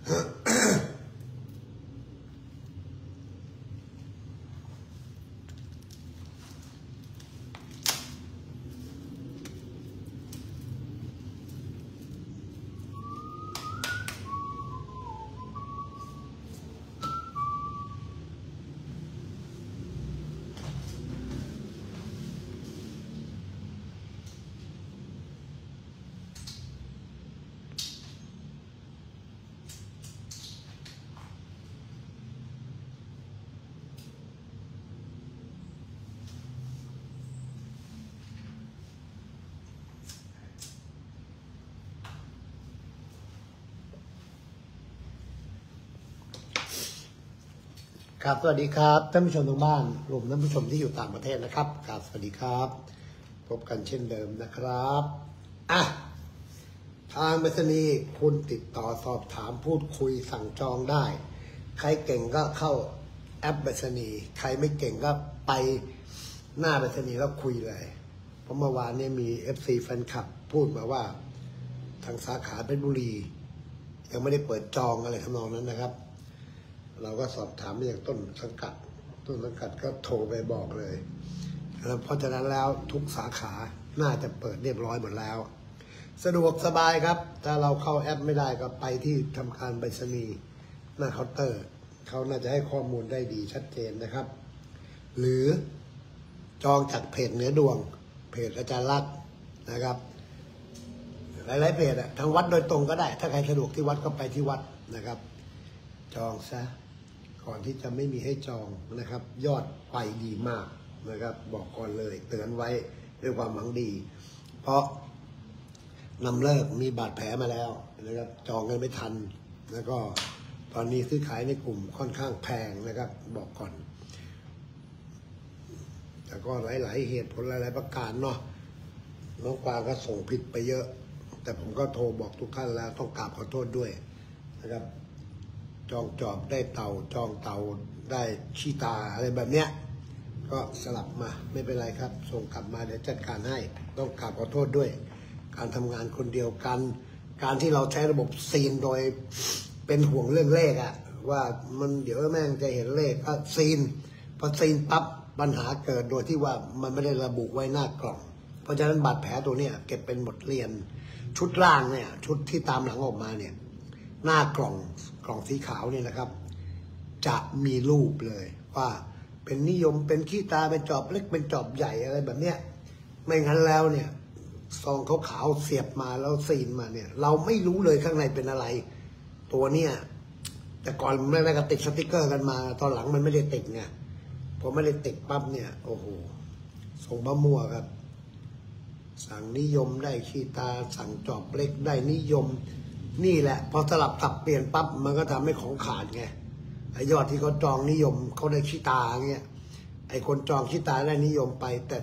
ครับสวัสดีครับท่านผู้ชมทางบ้านรวมท่านผู้ชมที่อยู่ต่างประเทศนะครับครับสวัสดีครับพบกันเช่นเดิมนะครับทางไปรษณีย์คุณติดต่อสอบถามพูดคุยสั่งจองได้ใครเก่งก็เข้าแอปไปรษณีย์ใครไม่เก่งก็ไปหน้าไปรษณีย์แล้วคุยเลยเพราะเมื่อวานนี้มี FC แฟนคลับพูดมาว่าทางสาขาเพชรบุรียังไม่ได้เปิดจองอะไรทำนองนั้นนะครับเราก็สอบถามไปอย่างต้นสังกัดก็โทรไปบอกเลยเพราะฉะนั้นแล้วทุกสาขาน่าจะเปิดเรียบร้อยหมดแล้วสะดวกสบายครับถ้าเราเข้าแอปไม่ได้ก็ไปที่ทำการไปรษณีย์หน้าเคาน์เตอร์เขาน่าจะให้ข้อมูลได้ดีชัดเจนนะครับหรือจองจากเพจเหนือดวงเพจอาจารย์ลักษณ์นะครับหลายๆเพจทางวัดโดยตรงก็ได้ถ้าใครสะดวกที่วัดก็ไปที่วัดนะครับจองซะก่อนที่จะไม่มีให้จองนะครับยอดไปดีมากนะครับบอกก่อนเลยเตือนไว้ด้วยความหวังดีเพราะนำเลิกมีบาดแผลมาแล้วนะครับจองกันไม่ทันแล้วก็ตอนนี้ซื้อขายในกลุ่มค่อนข้างแพงนะครับบอกก่อนแต่ก็หลายๆเหตุผลหลายๆประการเนาะน้องกวางก็ส่งผิดไปเยอะแต่ผมก็โทรบอกทุกท่านแล้วต้องกราบขอโทษด้วยนะครับจองจอบได้เต่าจองเต่าได้ขี้ตาอะไรแบบเนี้ยก็สลับมาไม่เป็นไรครับส่งกลับมาเดี๋ยวจัดการให้ต้องกราบขอโทษด้วยการทำงานคนเดียวกันการที่เราใช้ระบบซีนโดยเป็นห่วงเรื่องเลขว่ามันเดี๋ยวแม่งจะเห็นเลขก็ซีนพอซีนปั๊บปัญหาเกิดโดยที่ว่ามันไม่ได้ระบุไว้หน้ากล่องเพราะฉะนั้นบาดแผลตัวเนี้ยเก็บเป็นบทเรียนชุดล่างเนี่ยชุดที่ตามหลังออกมาเนี่ยหน้ากล่องสีขาวเนี่ยนะครับจะมีรูปเลยว่าเป็นนิยมเป็นขี้ตาเป็นจอบเล็กเป็นจอบใหญ่อะไรแบบเนี้ยไม่งั้นแล้วเนี่ยซองขาวๆเสียบมาแล้วซีนมาเนี่ยเราไม่รู้เลยข้างในเป็นอะไรตัวเนี้ยแต่ก่อนแรกๆก็ติดสติ๊กเกอร์กันมาตอนหลังมันไม่ได้ติดไงพอไม่ได้ติดปั๊บเนี่ยโอ้โหส่งบะมั่วครับสั่งนิยมได้ขี้ตาสั่งจอบเล็กได้นิยมนี่แหละพอสลับสับเปลี่ยนปั๊บมันก็ทำให้ของขาดไงไอ้ยอดที่เขาจองนิยมเขาได้ขี้ตาเงี้ยไอ้คนจองขี้ตาได้นิยมไปแต่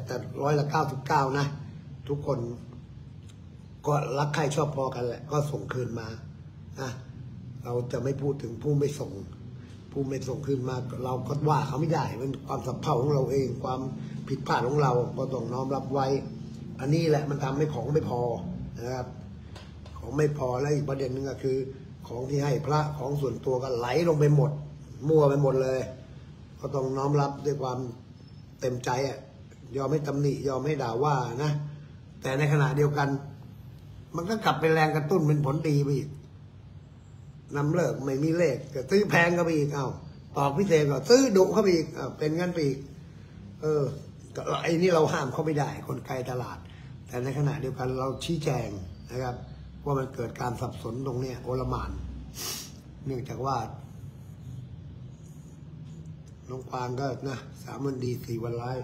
99%นะทุกคนก็รักใครชอบพอกันแหละก็ส่งคืนมาเราจะไม่พูดถึงผู้ไม่ส่งคืนมาเราก็ว่าเขาไม่ได้เป็นความสัมพันธ์ของเราเองความผิดพลาดของเราก็ต้องน้อมรับไว้อันนี้แหละมันทำให้ของไม่พอนะครับของไม่พอแล้วอีกประเด็นหนึ่งก็คือของที่ให้พระของส่วนตัวก็ไหลลงไปหมดมั่วไปหมดเลยก็ต้องน้อมรับด้วยความเต็มใจยอมให้ตำหนิยอมให้ด่าว่านะแต่ในขณะเดียวกันมันก็กลับเป็นแรงกระตุ้นเป็นผลดีไปอีกนำเลิกไม่มีเลขก็ซื้อแพงก็ไปอีกตอกพิเศษก็ซื้อดุเข้าไปอีกเป็นงั้นไปอีกไอ้นี่เราห้ามเขาไม่ได้คนไกลตลาดแต่ในขณะเดียวกันเราชี้แจงนะครับว่ามันเกิดการสับสนตรงนี้โอลหม่านเนื่องจากว่าน้องกวางก็นะ3 วันดี4 วันร้าย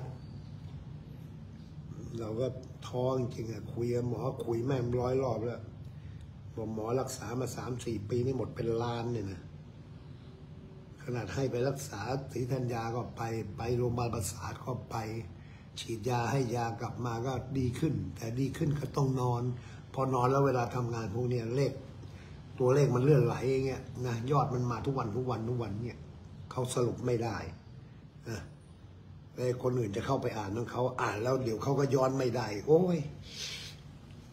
เราก็ท้อจริงๆคุยกับหมอคุยแม่ง100 รอบแล้วบอกหมอรักษามา3-4 ปีนี่หมดเป็นล้านเนี่ยนะขนาดให้ไปรักษาศรีธัญญาก็ไปโรงพยาบาลประสาทก็ไปฉีดยาให้ยากลับมาก็ดีขึ้นแต่ดีขึ้นก็ต้องนอนพอนอนแล้วเวลาทำงานพวกนี้ตัวเลขมันเลื่อนไหลอย่างเงี้ยนะยอดมันมาทุกวันเนี่ยเขาสรุปไม่ได้คนอื่นจะเข้าไปอ่านของเขาอ่านแล้วเดี๋ยวเขาก็ย้อนไม่ได้โอ้ยโห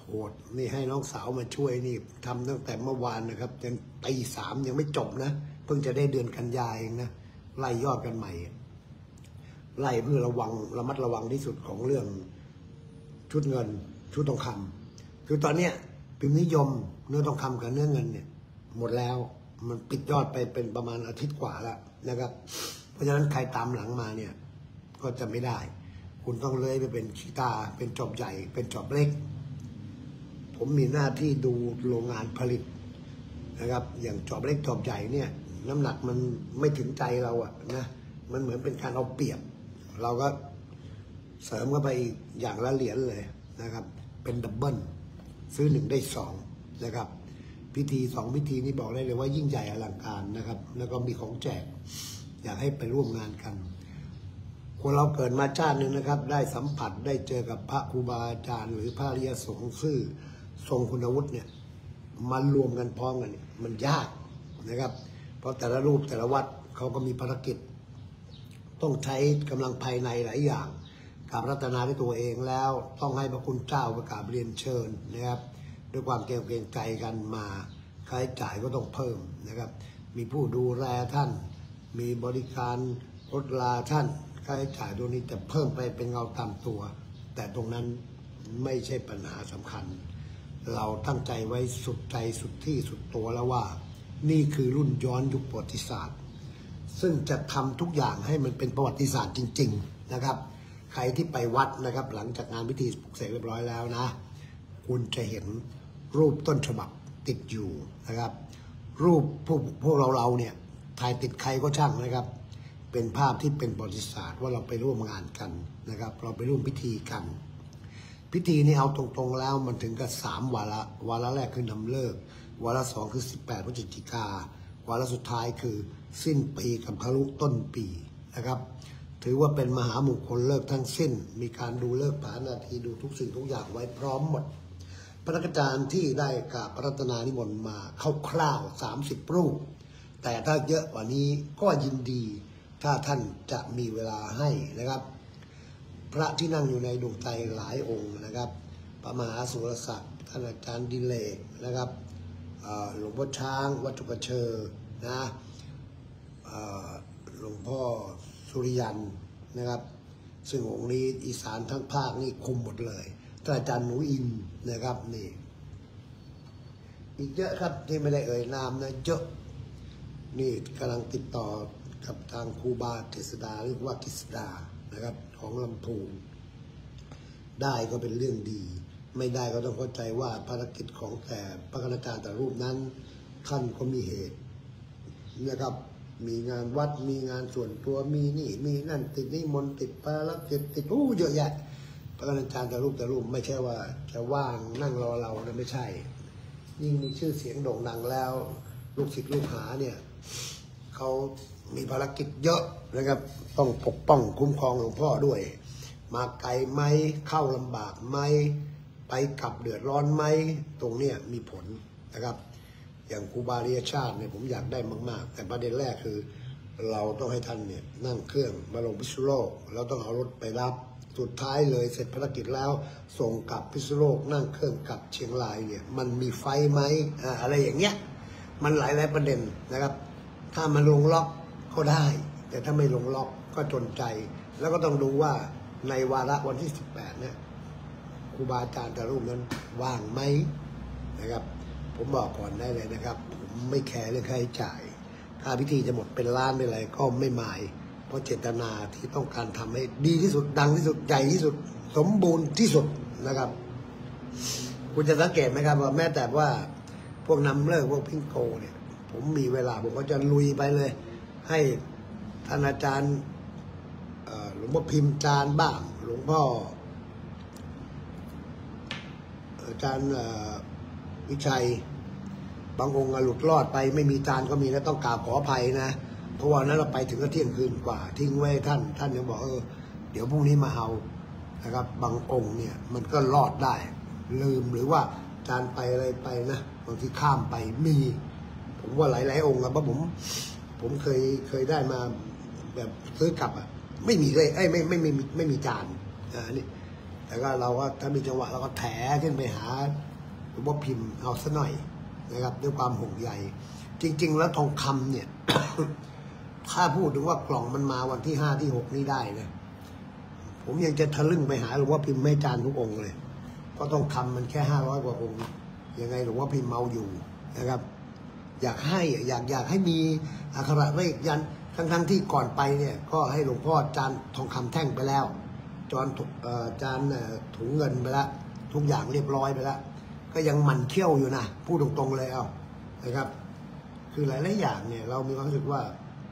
หดนี่ให้น้องสาวมาช่วยนี่ทำตั้งแต่เมื่อวานนะครับจนตี3ยังไม่จบนะเพิ่งจะได้เดือนกันยายเองนะไล่ยอดกันใหม่ไล่เพื่อระมัดระวังที่สุดของเรื่องชุดเงินชุดทองคำคือตอนเนี้ยพิมพ์นิยมเนื้อทองคำกับเนื้อเงินเนี่ยหมดแล้วมันปิดยอดไปเป็นประมาณอาทิตย์กว่าแล้วนะครับเพราะฉะนั้นใครตามหลังมาเนี่ยก็จะไม่ได้คุณต้องเลื้อยไปเป็นขี้ตาเป็นจอบใหญ่เป็นจอบเล็กผมมีหน้าที่ดูโรงงานผลิตนะครับอย่างจอบเล็กจอบใหญ่เนี่ยน้ำหนักมันไม่ถึงใจเราอะนะมันเหมือนเป็นการเอาเปรียบเราก็เสริมเข้าไปอีกอย่างละเหรียญเลยนะครับเป็นดับเบิลซื้อ1ได้2นะครับพิธี2พิธีนี้บอกได้เลยว่ายิ่งใหญ่อลังการนะครับแล้วก็มีของแจกอยากให้ไปร่วมงานกันคนเราเกิดมาชาติหนึ่งนะครับได้สัมผัสได้เจอกับพระครูบาอาจารย์หรือพระอริยสงฆ์ซื่อทรงคุณวุฒิเนี่ยมารวมกันพร้อมกันมันยากนะครับเพราะแต่ละรูปแต่ละวัดเขาก็มีภารกิจต้องใช้กำลังภายในหลายอย่างกราบรัตนาด้วยตัวเองแล้วต้องให้พระคุณเจ้าประกาศเรียนเชิญนะครับด้วยความเกรงใจกันมาค่าใช้จ่ายก็ต้องเพิ่มนะครับมีผู้ดูแลท่านมีบริการรถลาท่านค่าใช้จ่ายตรงนี้จะเพิ่มไปเป็นเงาตามตัวแต่ตรงนั้นไม่ใช่ปัญหาสำคัญเราตั้งใจไว้สุดใจสุดที่สุดตัวแล้วว่านี่คือรุ่นย้อนยุคประวัติศาสตร์ซึ่งจะทำทุกอย่างให้มันเป็นประวัติศาสตร์จริงๆนะครับใครที่ไปวัดนะครับหลังจากงานพิธีปลุกเสกเรียบร้อยแล้วนะคุณจะเห็นรูปต้นฉบับติดอยู่นะครับรูปพวกเราเนี่ยถ่ายติดใครก็ช่างนะครับเป็นภาพที่เป็นประวัติศาสตร์ว่าเราไปร่วมงานกันนะครับเราไปร่วมพิธีกันพิธีนี้เอาตรงๆแล้วมันถึงกับ3 วาระแรกคือนำเลิกวาระ2คือ18 พฤศจิกาวาระสุดท้ายคือสิ้นปีกับครุต้นปีนะครับถือว่าเป็นมหามงคลเลิกทั้งสิ้นมีการดูเลิกผานาทีดูทุกสิ่งทุกอย่างไว้พร้อมหมดพระอาจารย์ที่ได้กราบรัตนานิมนต์มาคร่าวๆ30 รูปแต่ถ้าเยอะกว่านี้ก็ยินดีถ้าท่านจะมีเวลาให้นะครับพระที่นั่งอยู่ในดวงใจหลายองค์นะครับพระมหาสุรศักดิ์ท่านอาจารย์ดิเลกนะครับหลวงพ่อช้างวัดจุกเชอนะหลวงพ่อสุริยันนะครับซึ่งองค์นี้อีสานทั้งภาคนี่คุมหมดเลยท่านอาจารย์หนูอินนะครับนี่อีกเยอะครับที่ไม่ได้เอ่ยนามนะเยอะนี่กำลังติดต่อกับทางครูบาเทศดาเรียกว่ากิษดานะครับของลำพูนได้ก็เป็นเรื่องดีไม่ได้ก็ต้องเข้าใจว่าภารกิจของแต่พระคณาจารย์แต่รูปนั้นท่านก็มีเหตุนะครับมีงานวัดมีงานส่วนตัวมีนี่มีนั่นติดนิมนต์ติดภารกิจติดเยอะแยะพระคณาจารย์แต่รูปไม่ใช่ว่าจะว่างนั่งรอเรานะไม่ใช่ยิ่งมีชื่อเสียงโด่งดังแล้วลูกศิษย์ลูกหาเนี่ยเขามีภารกิจเยอะนะครับต้องปกป้องคุ้มครองหลวงพ่อด้วยมาไกลไหมเข้าลำบากไหมไปกลับเดือดร้อนไหมตรงเนี้ยมีผลนะครับอย่างครูบาริยชาติเนี่ยผมอยากได้มากๆแต่ประเด็นแรกคือเราต้องให้ท่านเนี่ยนั่งเครื่องมาลงพิษณุโลกแล้วต้องเอารถไปรับสุดท้ายเลยเสร็จภารกิจแล้วส่งกลับพิษณุโลกนั่งเครื่องกลับเชียงรายเนี่ยมันมีไฟไหมอะไรอย่างเงี้ยมันหลายประเด็นนะครับถ้ามันลงล็อกก็ได้แต่ถ้าไม่ลงล็อกก็จนใจแล้วก็ต้องดูว่าในวาระวันที่18เนี่ยครูบาอาจารย์แต่รูปนั้นว่างไหมนะครับผมบอกก่อนได้เลยนะครับผมไม่แคร์เรื่องค่าใช้จ่ายถ้าพิธีจะหมดเป็นล้านไปเลยก็ไม่หมายเพราะเจตนาที่ต้องการทำให้ดีที่สุดดังที่สุดใหญ่ที่สุดสมบูรณ์ที่สุดนะครับคุณจะสังเกตไหมครับว่าแม้แต่ว่าพวกนำเลิกพวกพิงโกเนี่ยผมมีเวลาผมก็จะลุยไปเลยให้ท่านอาจารย์หลวงพ่อพิมพ์จานบ้างหลวงพ่ออาจารย์วิชัยบางองค์หลุดรอดไปไม่มีจานก็มีแล้วต้องกราบขออภัยนะเพราะว่านั้นเราไปถึงก็เที่ยงคืนกว่าทิ้งไว้ท่านยังบอกเดี๋ยวพรุ่งนี้มาเอานะครับบางองค์เนี่ยมันก็รอดได้ลืมหรือว่าจานไปอะไรไปนะบางทีข้ามไปมีผมว่าหลายองค์ครับเพราะผมเคยได้มาแบบซื้อกลับไม่มีเลยไม่มีจานนี่แต่ก็เราก็ถ้ามีจังหวะเราก็แถขึ้นไปหาหลวงพ่อพิมพ์เอาซะหน่อยนะครับด้วยความห่วงใยจริงๆแล้วทองคำเนี่ย ถ้าพูดถึงว่ากล่องมันมาวันที่5 ที่ 6นี้ได้นะผมยังจะทะลึ่งไปหาหลวงพ่อพิมพ์แม่จานทุกองค์เลยเพราะทองคำมันแค่500 กว่าองค์ยังไงหลวงพ่อพิมพ์เมาอยู่นะครับอยากให้มีอักขระเลขยันทั้งที่ก่อนไปเนี่ยก็ให้หลวงพ่อจานทองคำแท่งไปแล้วจานถุงเงินไปแล้วทุกอย่างเรียบร้อยไปแล้วก็ยังหมั่นเขี้ยวอยู่นะพูดตรงๆเลยเอานะครับคือหลายๆอย่างเนี่ยเรามีความรู้สึกว่า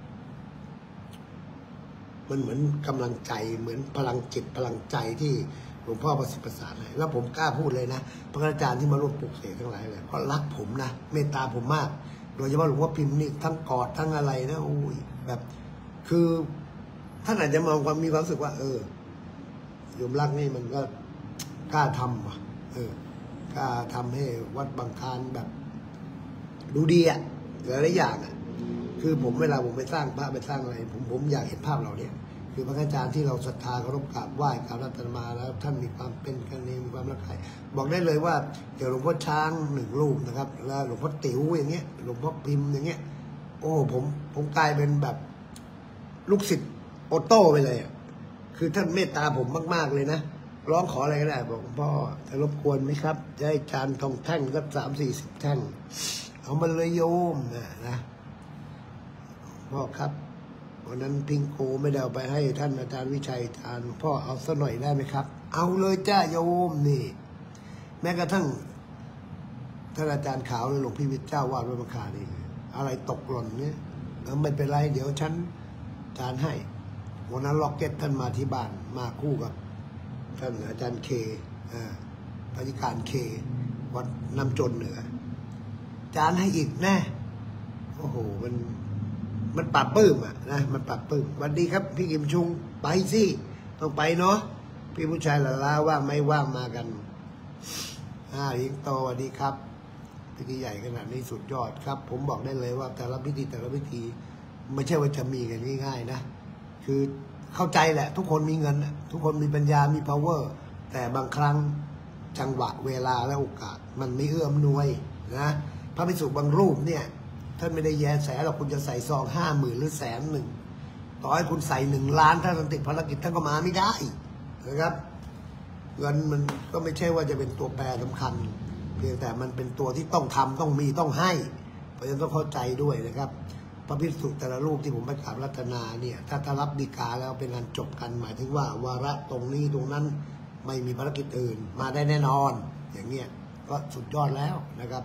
มันเหมือนกำลังใจเหมือนพลังจิตพลังใจที่หลวงพ่อประสิทธิ์ประสานให้แล้วผมกล้าพูดเลยนะพระอาจารย์ที่มาร่วมปลุกเสกทั้งหลายเลยเพราะรักผมนะเมตตาผมมากโดยเฉพาะหลวงพ่อพิมพ์นี่ทั้งกอดทั้งอะไรนะโอ้ยแบบคือท่านอาจจะมองความมีความรู้สึกว่าโยมรักนี่มันก็กล้าทำว่ะกล้าทำให้วัดบางคลานแบบดูดีอะหลายๆอย่างอะคือผมเวลาผมไปสร้างพระไปสร้างอะไรผมอยากเห็นภาพเราเนี่ยคือพระอาจารย์ที่เราศรัทธาเคารพกราบไหว้กราบรัตนาแล้วท่านมีความเป็นกันเองมีความรักใคร่บอกได้เลยว่าเดี๋ยวหลวงพ่อช้าง1 รูปนะครับแล้วหลวงพ่อติ๋วอย่างเงี้ยหลวงพ่อพิมพ์อย่างเงี้ยโอ้ผมกลายเป็นแบบลูกศิษย์โอโต้ไปเลยอ่ะคือท่านเมตตาผมมากๆเลยนะร้องขออะไรก็ได้บอกพ่อจะรบกวนไหมครับจะให้จานทองแท่งสัก30-40 แท่งเอามาเลยโยมนะพ่อครับวันนั้นพิงโกไม่ได้เอาไปให้ท่านอาจารย์วิชัยทานพ่อเอาสักหน่อยได้ไหมครับเอาเลยจ้าโยมนี่แม้กระทั่งท่านอาจารย์ขาวหลวงพี่วิทย์เจ้าวาดวัดบางคลานนี่อะไรตกหล่นเนี่ยไม่เป็นไรเดี๋ยวฉันจานให้วันนั้นล็อกเก็ตท่านมาที่บ้านมาคู่กับท่านอาจารย์เคปฏิการเควัดน้ำจนเหนือจานให้อีกแน่โอ้โหมันปรับปื้มอ่ะนะมันปรับปื้มวันดีครับพี่กิมชุงไปสิต้องไปเนาะพี่ผู้ชายละล้าว่างไม่ว่างมากันยิงโตสวัสดีครับพิธีใหญ่ขนาดนี้สุดยอดครับผมบอกได้เลยว่าแต่ละพิธีไม่ใช่ว่าจะมีกันง่ายๆนะคือเข้าใจแหละทุกคนมีเงินทุกคนมีปัญญามี power แต่บางครั้งจังหวะเวลาและโอกาสมันไม่เอื้อมหน่วยนะพระภิกษุบางรูปเนี่ยท่านไม่ได้แย่แสหรอกคุณจะใส่ซอง50,000 หรือ100,000ต่อให้คุณใส่1 ล้านถ้าท่านติดภารกิจท่านก็มาไม่ได้นะครับเงินมันก็ไม่ใช่ว่าจะเป็นตัวแปรสำคัญเพียงแต่มันเป็นตัวที่ต้องทำต้องมีต้องให้เพราะฉะนั้นต้องเข้าใจด้วยนะครับพระภิกษุแต่ละรูปที่ผมไปกราบรัตนาเนี่ยถ้ารับดีกาแล้วเป็นการจบกันหมายถึงว่าวาระตรงนี้ตรงนั้นไม่มีภารกิจอื่นมาได้แน่นอนอย่างเงี้ยก็สุดยอดแล้วนะครับ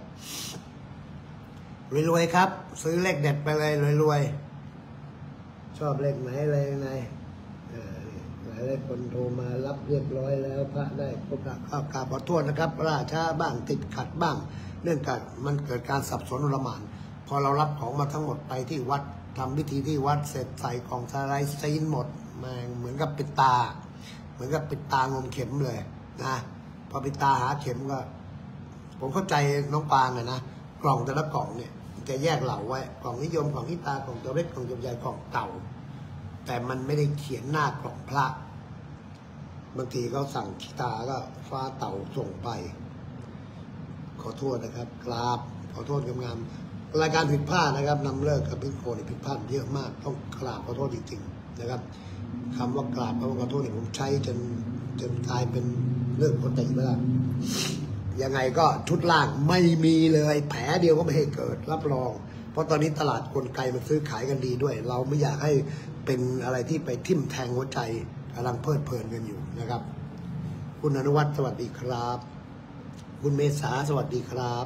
รวยๆครับซื้อเลขเด็ดไปเลยรวยๆชอบเลขไหนอะไรไหนหลายคนโทรมารับเรียบร้อยแล้วพระได้พบข้าวกราบขอโทษนะครับราช้าบ้างติดขัดบ้างเนื่องจากมันเกิดการสับสนอุลหม่านพอเรารับของมาทั้งหมดไปที่วัดทำพิธีที่วัดเสร็จใส่กล่องสไลด์ซีนหมดมาเหมือนกับปิดตางมเข็มเลยนะพอปิดตาหาเข็มก็ผมเข้าใจน้องปางนะกล่องแต่ละกล่องเนี่ยจะแยกเหล่าไว้กล่องนิยมกล่องนิตากล่องตัวเล็กกล่องใหญ่กล่องเก่าแต่มันไม่ได้เขียนหน้ากล่องพระบางทีเขาสั่งขีตาก็ฟ้าเต่าส่งไปขอโทษนะครับกราบขอโทษงามๆรายการผิดพลาดนะครับนำเลิกกับพิงโกนี่ผิดพลาดเยอะมากต้องกราบขอโทษจริงๆนะครับคำว่ากราบคำว่าขอโทษนี่ผมใช้จนกลายเป็นเรื่องปกติไปแล้วยังไงก็ชุดล่างไม่มีเลยแผลเดียวก็ไม่ให้เกิดรับรองเพราะตอนนี้ตลาดกลไกมันซื้อขายกันดีด้วยเราไม่อยากให้เป็นอะไรที่ไปทิ่มแทงหัวใจกำลังเพลิดเพลินกันอยู่นะครับคุณอนุวัฒน์สวัสดีครับคุณเมษาสวัสดีครับ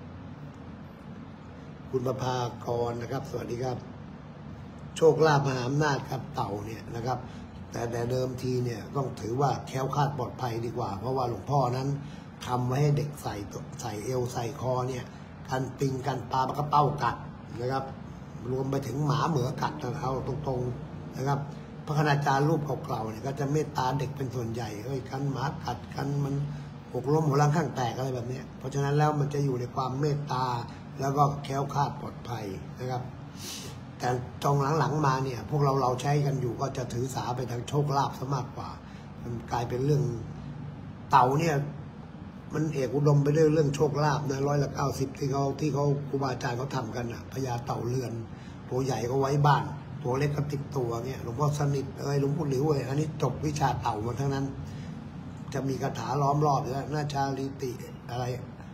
คุณประภากรนะครับสวัสดีครับโชคลาภมหาอำนาจครับเต่าเนี่ยนะครับแต่เดิมทีเนี่ยต้องถือว่าแคล้วคลาดปลอดภัยดีกว่าเพราะว่าหลวงพ่อนั้นทำไว้ให้เด็กใส่เอวใส่คอเนี่ยกันปิงกันปลาปลากระเป้ากัดนะครับรวมไปถึงหมาเหมือกัดเอาตรงๆนะครับพระคณาจารย์รูปเก่าๆเนี่ยก็จะเมตตาเด็กเป็นส่วนใหญ่กันหมากัดกันมันหกล้มหัวล้างข้างแตกอะไรแบบนี้เพราะฉะนั้นแล้วมันจะอยู่ในความเมตตาแล้วก็แคล้วคลาดปลอดภัยนะครับแต่จองหลังๆมาเนี่ยพวกเราใช้กันอยู่ก็จะถือสาไปทางโชคลาภซะมากกว่ามันกลายเป็นเรื่องเต่าเนี่ยมันเอกอุดมไปด้วยเรื่องโชคลาภนะ90%ที่เขาครูบาอาจารย์เขาทำกันอ่ะพญาเต่าเรือนตัวใหญ่ก็ไว้บ้านตัวเล็กก็ติดตัวเนี่ยหลวงพ่อสนิทหลวงปู่หลิวอันนี้จบวิชาเต่ามาทั้งนั้นจะมีคาถาล้อมรอบแล้วนาชาลิติอะไร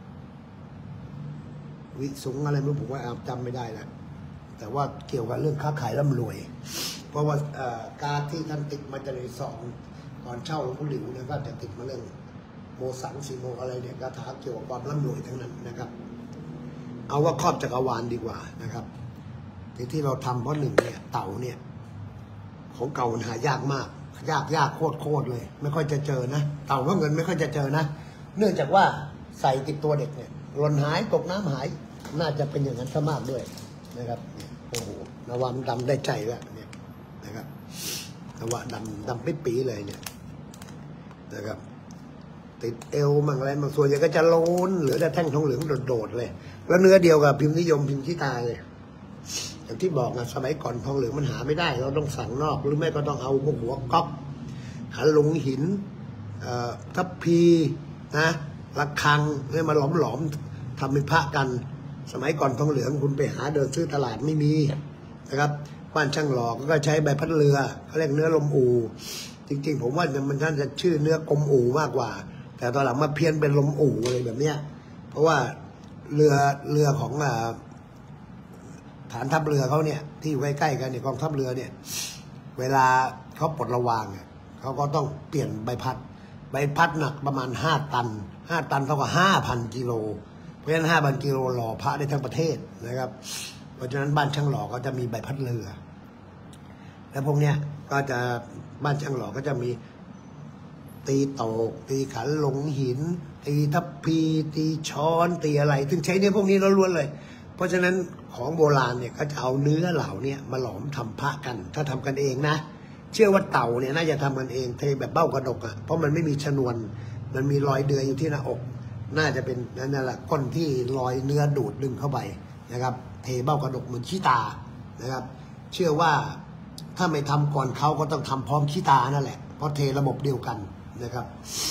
วิสุงอะไรไม่รู้ผมว่าจำไม่ได้นะแต่ว่าเกี่ยวกับเรื่องค้าขายร่ำรวยเพราะว่าการที่ท่านติดมาจะในสองตอนเช่าหลวงปู่หลิวเนี่ยก็จะติดมาเรื่องโมสังสีโมอะไรเนี่ยคาถาเกี่ยวกับความร่ำรวยทั้งนั้นนะครับ เอาว่าครอบจักรวาลดีกว่านะครับที่เราทำเพราะหนึ่งเนี่ยเต่าเนี่ยของเก่ามันหายากมากยากโคตรเลยไม่ค่อยจะเจอนะเต่าว่าเงินไม่ค่อยจะเจอนะเนื่องจากว่าใส่ติดตัวเด็กเนี่ยหล่นหายตกน้ำหายน่าจะเป็นอย่างนั้นซะมากด้วยนะครับโอ้โหนวามดำได้ใจแล้วเนี่ยนะครับนวะดำปี๊เลยเนี่ยนะครับติดเอวมั่งอะไรบางส่วนใหญ่ก็จะโล้นเหลือแต่แท่งทองเหลืองโดดๆเลยแล้วเนื้อเดียวกับพิมพ์นิยมพิมพ์ขี้ตาเลยอย่างที่บอกนะสมัยก่อนทองเหลืองมันหาไม่ได้เราต้องสั่งนอกหรือไม่ก็ต้องเอาพวกหัวก๊อกหันลงหินทัพพีนะระฆังเนี่ยมาหลอมทำเป็นพระกันสมัยก่อนทองเหลืองคุณไปหาเดินซื้อตลาดไม่มีนะครับบ้านช่างหล่อก็ใช้ใบพัดเรือเขาเรียกเนื้อลมอูจริงๆผมว่ามันน่าจะชื่อเนื้อกลมอูมากกว่าแต่ตอนหลังมาเพี้ยนเป็นลมอูอะไรแบบเนี้ยเพราะว่าเรือของฐานทัพเรือเขาเนี่ยที่อยู่ใกล้ๆกันเนี่ยกองทัพเรือเนี่ยเวลาเขาปลดระวางเขาก็ต้องเปลี่ยนใบพัดหนักประมาณ5 ตันเท่ากับ 5,000 กิโลเพราะฉะนั้น 5,000 กิโลหล่อพระได้ทั้งประเทศนะครับเพราะฉะนั้นบ้านช่างหล่อก็จะมีใบพัดเรือและพวกเนี้ยก็จะบ้านช่างหล่อก็จะมีตีโตกตีขันลงหินตีทัพพีตีช้อนตีอะไรซึ่งใช้เนี่ยพวกนี้ล้วนๆเลยเพราะฉะนั้นของโบราณเนี่ยเขาจะเอาเนื้อเหล่านี้มาหลอมทำพระกันถ้าทำกันเองนะเชื่อว่าเต่าเนี่ยน่าจะทำกันเองเทแบบเบ้ากระดกเพราะมันไม่มีชนวนมันมีรอยเดือยอยู่ที่หน้าอกน่าจะเป็นนั่นแหละก้นที่รอยเนื้อดูดดึงเข้าไปนะครับเทเบ้ากระดกเหมือนขี้ตานะครับเชื่อว่าถ้าไม่ทำก่อนเขาก็ต้องทำพร้อมขี้ตานั่นแหละเพราะเทระบบเดียวกันนะครับ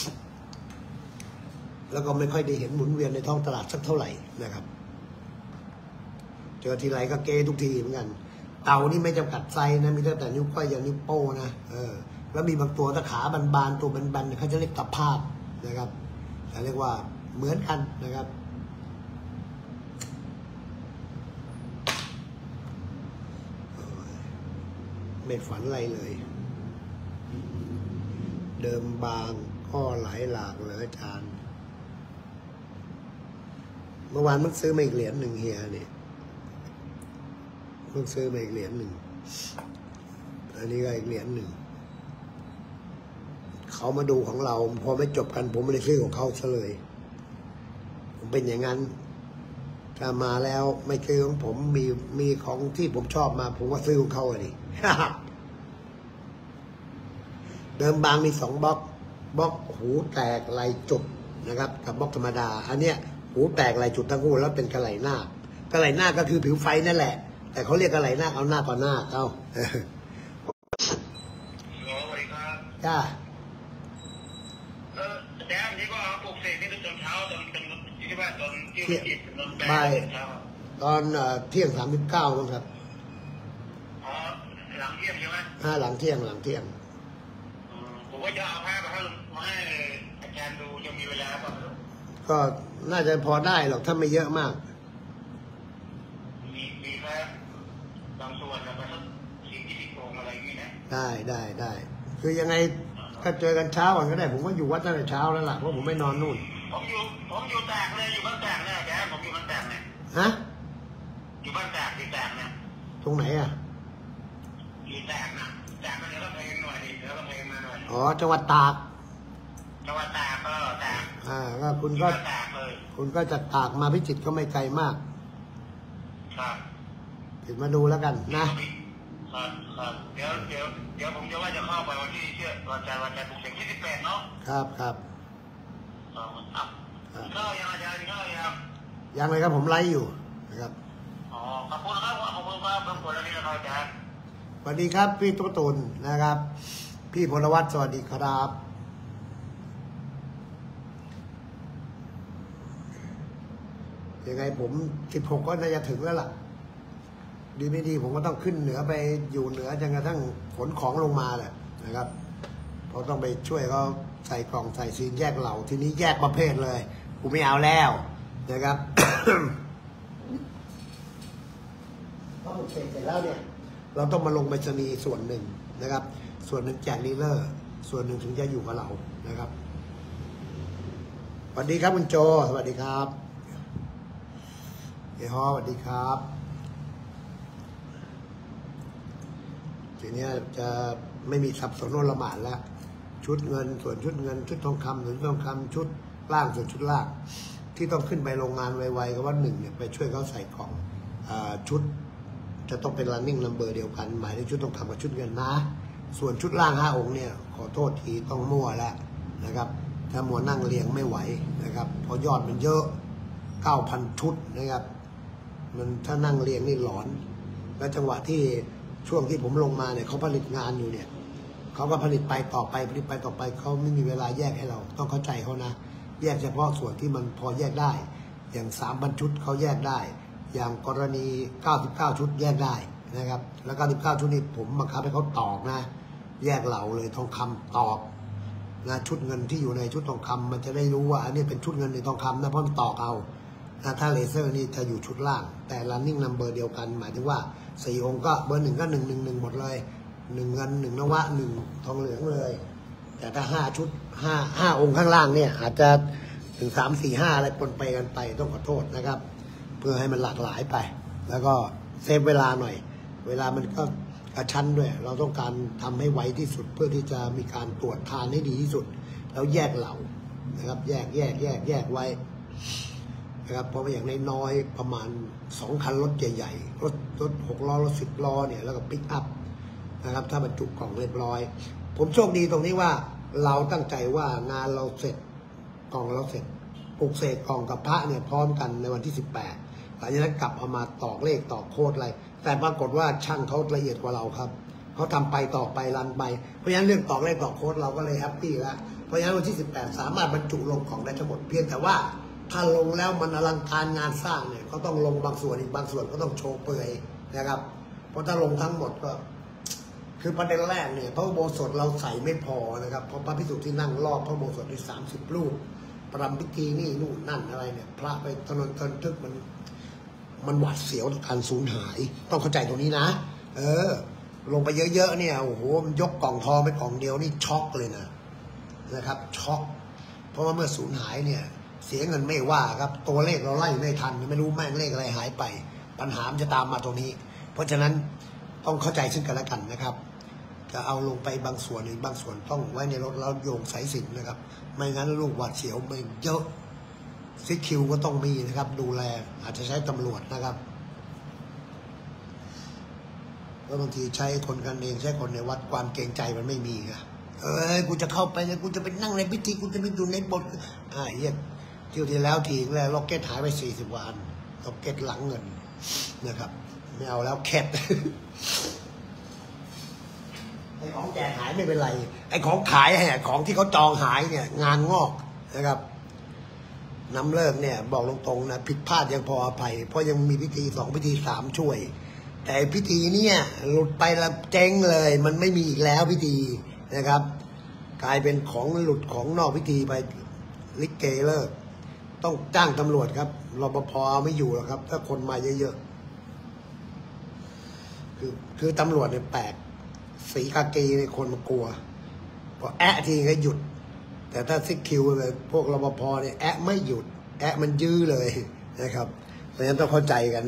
แล้วก็ไม่ค่อยได้เห็นหมุนเวียนในท้องตลาดสักเท่าไหร่นะครับเจอทีไรก็เกทุกทีเหมือนกันเต่านี่ไม่จำกัดไซส์นะมีตั้งแต่นิ้วก้อยยันนิ้วโป้นะแล้วมีบางตัวถ้าขาบานๆตัวบันๆเขาจะเรียกตะภาพนะครับแต่เรียกว่าเหมือนกันนะครับไม่ฝันอะไรเลยเดิมบางก็หลายหลากเลยอาจารย์เมื่อวานมันซื้อมาอีกเหรียญหนึ่งเฮียเนี่ยมันซื้อมาอีกเหรียญหนึ่งอันนี้ก็อีกเหรียญหนึ่งเขามาดูของเราพอไม่จบกันผมไม่ได้ซื้อของเขาซะเลยผมเป็นอย่างนั้นถ้ามาแล้วไม่ซื้อของผมมีของที่ผมชอบมาผมก็ซื้อของเขาเลย เดิมบางมี2 บล็อกหูแตกลายจุดนะครับกับบล็อกธรรมดาอันเนี้ยหูแตกลายจุดทั้งคู่แล้วเป็นกระไหล่หน้ากระไหล่หน้าก็คือผิวไฟนั่นแหละแต่เขาเรียกกระไหล่หน้าเอาหน้าต่อหน้าเขาจ้าแจ้งนี่ก็ปลุกเสกนี่เป็นตอนเช้าตอนที่ว่าตอนที่จิตตอนแปดตอนเที่ยง39มั้งครับอ๋อหลังเที่ยงใช่ไหมหลังเที่ยงผมก็จะเอาผ้ามาให้อาจารย์ดูจะมีเวลาป่ะก็น่าจะพอได้หรอกถ้าไม่เยอะมากมีแค่บางส่วนแล้วก็สิ่งที่โกงอะไรอย่างนี้นะได้คือยังไงก็เจอกันเช้าก่อนก็ได้ผมก็อยู่วัดตั้งแต่เช้าแล้วล่ะเพราะผมไม่นอนนู่นผมอยู่แตกเลยอยู่บ้านแตกเนี่ยแกผมอยู่บ้านแตกเนี่ยฮะอยู่บ้านแตกเนี่ยตรงไหนอ่ะอยู่แตกนะแตกมันเดี๋ยวเราเพลงหน่อยดิเดี๋ยวเราเพลงมาหน่อยอ๋อจังหวัดตากก็แตกก็คุณก็จะตากมาพิจิตรก็ไม่ไกลมากครับติดมาดูแล้วกันนะครับเดี๋ยวผมจะว่าจะเข้าไปวันที่วันจันทร์ปลุกเสกที่18เนาะครับเข้ายังอาจารย์เข้ายังเลยครับผมไลฟ์อยู่นะครับอ๋อขอบคุณครับขอบคุณครับขอบคุณอะไรนะครับอาจารย์สวัสดีครับพี่ตุ๊กตุนนะครับพี่พลวัฒน์สวัสดีครับยังไงผม16ก็น่าจะถึงแล้วล่ะดีไม่ดีผมก็ต้องขึ้นเหนือไปอยู่เหนือจนกระทั่งขนของลงมาแหละนะครับเพราะต้องไปช่วยเขาใส่กล่องใส่ซีนแยกเหล่าทีนี้แยกประเภทเลยกูไม่เอาแล้วนะครับ พอเสร็จแล้วเนี่ยเราต้องมาลงไปรษณีย์ส่วนหนึ่งนะครับส่วนหนึ่งแจกดีลเลอร์ส่วนหนึ่งถึงจะอยู่กับเรานะครับสวัสดีครับคุณโจสวัสดีครับเฮ้ยฮอสวัสดีครับทีนี้จะไม่มีสับสนโอลหม่านแล้วชุดเงินส่วนชุดเงินชุดทองคำส่วนชุดทองคำชุดล่างส่วนชุดล่างที่ต้องขึ้นไปโรงงานไวๆก็ว่าหนึ่งเนี่ยไปช่วยเขาใส่กล่องชุดจะต้องเป็น running number เดียวกันหมายถึงชุดทองคำกับชุดเงินนะส่วนชุดล่าง5 องค์เนี่ยขอโทษทีต้องมั่วแล้วนะครับถ้ามัวนั่งเรียงไม่ไหวนะครับเพราะยอดมันเยอะ 9,000 ชุดนะครับมันถ้านั่งเรียงนี่หลอนและจังหวะที่ช่วงที่ผมลงมาเนี่ยเขาผลิตงานอยู่เนี่ยเขาก็ผลิตไปต่อไปผลิตไปต่อไปเขาไม่มีเวลาแยกให้เราต้องเข้าใจเขานะแยกเฉพาะส่วนที่มันพอแยกได้อย่าง 3,000 ชุดเขาแยกได้อย่างกรณี99 ชุดแยกได้นะครับแล้ว99 ชุดนี้ผมบังคับให้เขาตอกนะแยกเหล่าเลยทองคำตอกนะชุดเงินที่อยู่ในชุดทองคำมันจะได้รู้ว่าอันนี้เป็นชุดเงินในทองคำนะเพราะมันตอกเอาถ้าเลเซอร์นี่จะอยู่ชุดล่างแต่ running number เดียวกันหมายถึงว่า4 องค์ก็เบอร์ 1ก็111หมดเลย1เงิน1นวะ1ทองเหลืองเลยแต่ถ้า5 ชุด5 องค์ข้างล่างเนี่ยอาจจะถึง3 4 5อะไรปนไปกันไปต้องขอโทษนะครับเพื่อให้มันหลากหลายไปแล้วก็เซฟเวลาหน่อยเวลามันก็กระชั้นด้วยเราต้องการทำให้ไวที่สุดเพื่อที่จะมีการตรวจทานให้ดีที่สุดแล้วแยกเหล่านะครับแยกไว้นะครับเพราะว่าอย่างน้อยๆประมาณ2 คันรถใหญ่ๆรถ6 ล้อรถ10 ล้อเนี่ยแล้วก็ปิกอัพนะครับถ้าบรรจุกล่องเรียบร้อยผมโชคดีตรงนี้ว่าเราตั้งใจว่างานเราเสร็จกล่องเราเสร็จปลุกเสกกล่องกับพระเนี่ยพร้อมกันในวันที่18หลังจากนั้นกลับเอามาตอกเลขตอกโค้ดอะไรแต่ปรากฏว่าช่างเขาละเอียดกว่าเราครับเขาทำไปต่อไปรันไปเพราะฉะนั้นเรื่องตอกเลขตอกโค้ดเราก็เลยแฮปปี้แล้วเพราะฉะนั้นวันที่18สามารถบรรจุลงกล่องได้ทั้งหมดเพียงแต่ว่าถ้าลงแล้วมันอลังการงานสร้างเนี่ยก็ต้องลงบางส่วนอีกบางส่วนก็ต้องโชว์เปลือยนะครับเพราะถ้าลงทั้งหมดก็คือประเด็นแรกเนี่ยพระอุโบสถเราใส่ไม่พอนะครับเพราะพระภิกษุที่นั่งรอบพระอุโบสถที่30 รูปประรำพิธีนี่นู่นนั่นอะไรเนี่ยพระไปถนนเทินทึกมันหวาดเสียวต่อการสูญหายต้องเข้าใจตรงนี้นะลงไปเยอะๆเนี่ยโอ้โหมันยกกล่องทองไปกล่องเดียวนี่ช็อกเลยนะครับช็อกเพราะว่าเมื่อสูญหายเนี่ยเสียเงินไม่ว่าครับตัวเลขเราไล่ไม่ทันไม่รู้แม่งเลขอะไรหายไปปัญหามันจะตามมาตรงนี้เพราะฉะนั้นต้องเข้าใจซึ่งกันและกันนะครับจะเอาลงไปบางส่วนหรือบางส่วนต้องไว้ในรถแล้วโยงสายสิญจน์นะครับไม่งั้นลูกหวาดเสียวมันเยอะซิคิวก็ต้องมีนะครับดูแลอาจจะใช้ตำรวจนะครับแล้วบางทีใช้คนกันเองใช้คนในวัดความเกรงใจมันไม่มีไงกูจะเข้าไปเนี่ยกูจะไปนั่งในพิธีกูจะไปอยู่ในบทเฮียเที่ยวที่แล้วทีแล้วล็อกเก็ตหายไป40 วันล็อกเก็ตหลังเงินนะครับไม่เอาแล้วแคทไอ้ของแจกหายไม่เป็นไรไอ้ของขายของที่เขาจองหายเนี่ยงานงอกนะครับน้ำเลิกเนี่ยบอกตรงๆนะผิดพลาดยังพออภัยเพราะยังมีพิธี2 พิธี 3ช่วยแต่พิธีเนี่ยหลุดไปแล้วเจ๊งเลยมันไม่มีอีกแล้วพิธีนะครับกลายเป็นของหลุดของนอกพิธีไปลิเกเลิกต้องจ้างตำรวจครับรปภ.ไม่อยู่หรอกครับถ้าคนมาเยอะๆคือตำรวจเนี่ยแปลกสีกากีในคนมากลัวพอแอะทีก็หยุดแต่ถ้าซิกคิวเลยพวกรปภ.เนี่ยแอะไม่หยุดแอะมันยื้อเลยนะครับเพราะฉะนั้นต้องเข้าใจกัน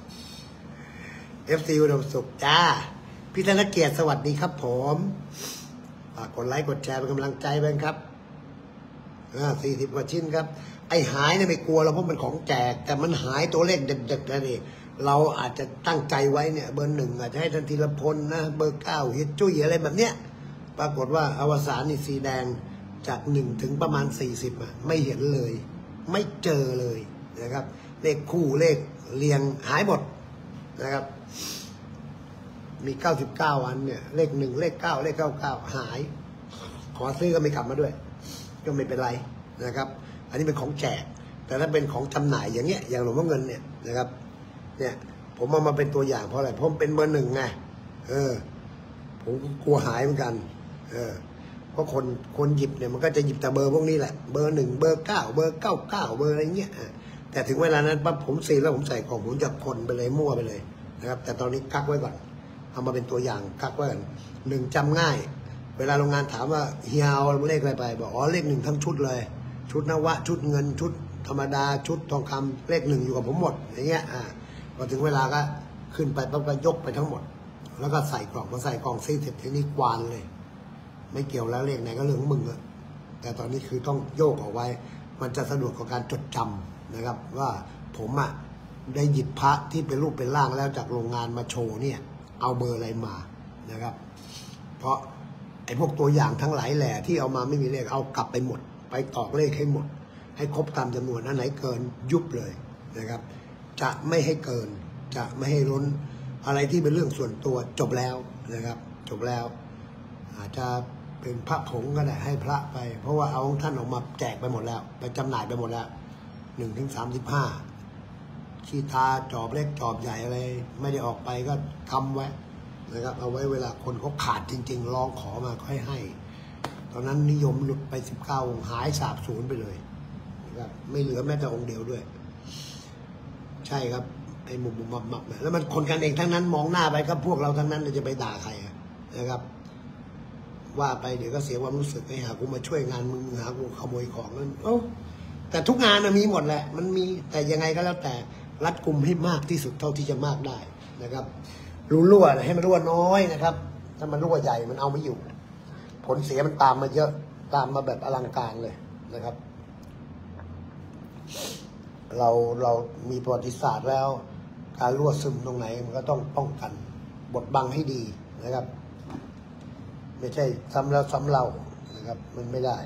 FC อุดมสุขจ้าพี่ธนเกียรติสวัสดีครับผมฝากกดไลค์กดแชร์เป็นกำลังใจไปครับ40 กว่าชิ้นครับไอ้หายเนี่ยไม่กลัวเราเพราะมันของแจกแต่มันหายตัวเลขเด็ดๆนะนี่เราอาจจะตั้งใจไว้เนี่ยเบอร์ 1อาจจะให้ทันทีละพลนะเบอร์ 9เฮ็ดจุ้ยอะไรแบบเนี้ยปรากฏว่าอวสานนี่สีแดงจาก1ถึงประมาณ40ไม่เห็นเลยไม่เจอเลยนะครับเลขคู่เลขเรียงหายหมดนะครับมี99 อันเนี่ยเลข1เลข9เลข99หายขอซื้อก็ไม่กลับมาด้วยก็ไม่เป็นไรนะครับอันนี้เป็นของแจกแต่แต่ถ้าเป็นของจำหน่ายอย่างเงี้ยอย่างหลวงพ่อเงินเนี่ยนะครับเนี่ยผมเอามาเป็นตัวอย่างเพราะอะไรเพราะเป็นเบอร์หนึ่งไงผมกลัวหายเหมือนกันเพราะคนหยิบเนี่ยมันก็จะหยิบแต่เบอร์พวกนี้แหละเบอร์หนึ่งเบอร์เก้าเบอร์99เบอร์อะไรเงี้ยแต่ถึงเวลานั้นปั๊บผมซีแล้วผมใส่กล่องผมจะคนไปเลยมั่วไปเลยนะครับแต่ตอนนี้กักไว้ก่อนเอามาเป็นตัวอย่างกักไว้ก่อนหนึ่งจำง่ายเวลาโรงงานถามว่าเฮียเอาเลขอะไรไปบอกอ๋อเลขหนึ่งทั้งชุดเลยชุดนวะชุดเงินชุดธรรมดาชุดทองคำเลขหนึ่งอยู่กับผมหมดอย่างเงี้ยพอถึงเวลาก็ขึ้นไปปั๊บก็ยกไปทั้งหมดแล้วก็ใส่กล่องมาใส่กล่องซีเสร็จทีนี้กวานเลยไม่เกี่ยวแล้วเลขไหนก็เรื่องของมึงอะแต่ตอนนี้คือต้องโยกออกไว้มันจะสะดวกกับการจดจำนะครับว่าผมได้หยิบพระที่เป็นรูปเป็นร่างแล้วจากโรงงานมาโชว์เนี่ยเอาเบอร์อะไรมานะครับเพราะไอ้พวกตัวอย่างทั้งหลายแหล่ที่เอามาไม่มีเลขเอากลับไปหมดไปตอกเลขให้หมดให้ครบตามจำนวนอันไหนเกินยุบเลยนะครับจะไม่ให้เกินจะไม่ให้ล้นอะไรที่เป็นเรื่องส่วนตัวจบแล้วนะครับจบแล้วอาจจะเป็นพระผงก็ได้ให้พระไปเพราะว่าเอาของท่านออกมาแจกไปหมดแล้วไปจำหน่ายไปหมดแล้ว1-35ขี้ตาจอบเล็กจอบใหญ่อะไรไม่ได้ออกไปก็ทำไว้นะครับเอาไว้เวลาคนเขาขาดจริงๆร้องขอมาค่อยให้ตอนนั้นนิยมหลุดไป19องค์หายสาบสูญไปเลยนะครับไม่เหลือแม้แต่องค์เดียวด้วยใช่ครับไอ้หมุมมับแล้วมันคนกันเองทั้งนั้นมองหน้าไปก็พวกเราทั้งนั้นจะไปด่าใครนะครับว่าไปเดี๋ยวก็เสียความรู้สึกไอ้หากูมาช่วยงานมึงหากูขโมยของนั่นแต่ทุกงานมีหมดแหละมันมีแต่ยังไงก็แล้วแต่รัดกุมให้มากที่สุดเท่าที่จะมากได้นะครับรั่วให้มันรั่วน้อยนะครับถ้ามันรั่วใหญ่มันเอาไม่อยู่ผลเสียมันตามมาเยอะตามมาแบบอลังการเลยนะครับเรามีประวัติศาสตร์แล้วการรั่วซึมตรงไหนมันก็ต้องป้องกันบดบังให้ดีนะครับไม่ใช่ซ้ำแล้วซ้ำเล่านะครับมันไม่ได้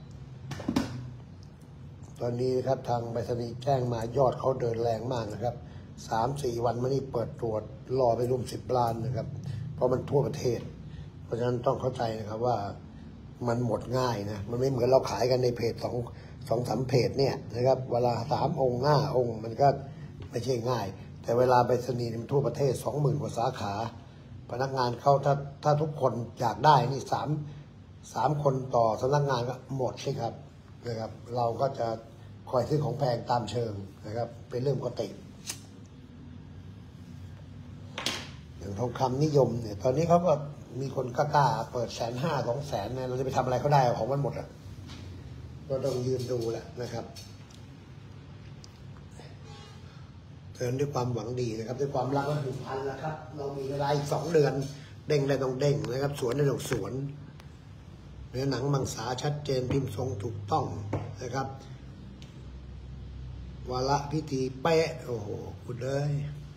ตอนนี้ครับทางไปรษณีย์แจ้งมายอดเขาเดินแรงมากนะครับ3-4 วันมานี่เปิดตรวจรอไปรวม10 ล้านนะครับเพราะมันทั่วประเทศเพราะฉะนั้นต้องเข้าใจนะครับว่ามันหมดง่ายนะมันไม่เหมือนเราขายกันในเพจ2-3 เพจเนี่ยนะครับเวลา3 องค์5 องค์มันก็ไม่ใช่ง่ายแต่เวลาไปรษณีย์มันทั่วประเทศ 20,000 กว่าสาขาพนักงานเขาถ้าทุกคนอยากได้นี่3 คนต่อสำนักงานก็หมดใช่ครับนะครับเราก็จะคอยซื้อของแพงตามเชิงนะครับเป็นเรื่องปกติอย่างทองคำนิยมเนี่ยตอนนี้เขาก็มีคนกล้าเปิด150,000 200,000เนี่ยเราจะไปทำอะไรเขาได้ของมันหมดอ่ะก็ต้องยืนดูแหละนะครับเตือนด้วยความหวังดีนะครับด้วยความรักและผูกพันแล้วครับเรามีเวลาอีก2 เดือนเด้งได้ต้องเด้งนะครับสวนได้ต้องสวนเนื้อหนังมังสาชัดเจนพิมพ์ทรงถูกต้องนะครับวาระพิธีเป๊ะโอ้โหคุณเลย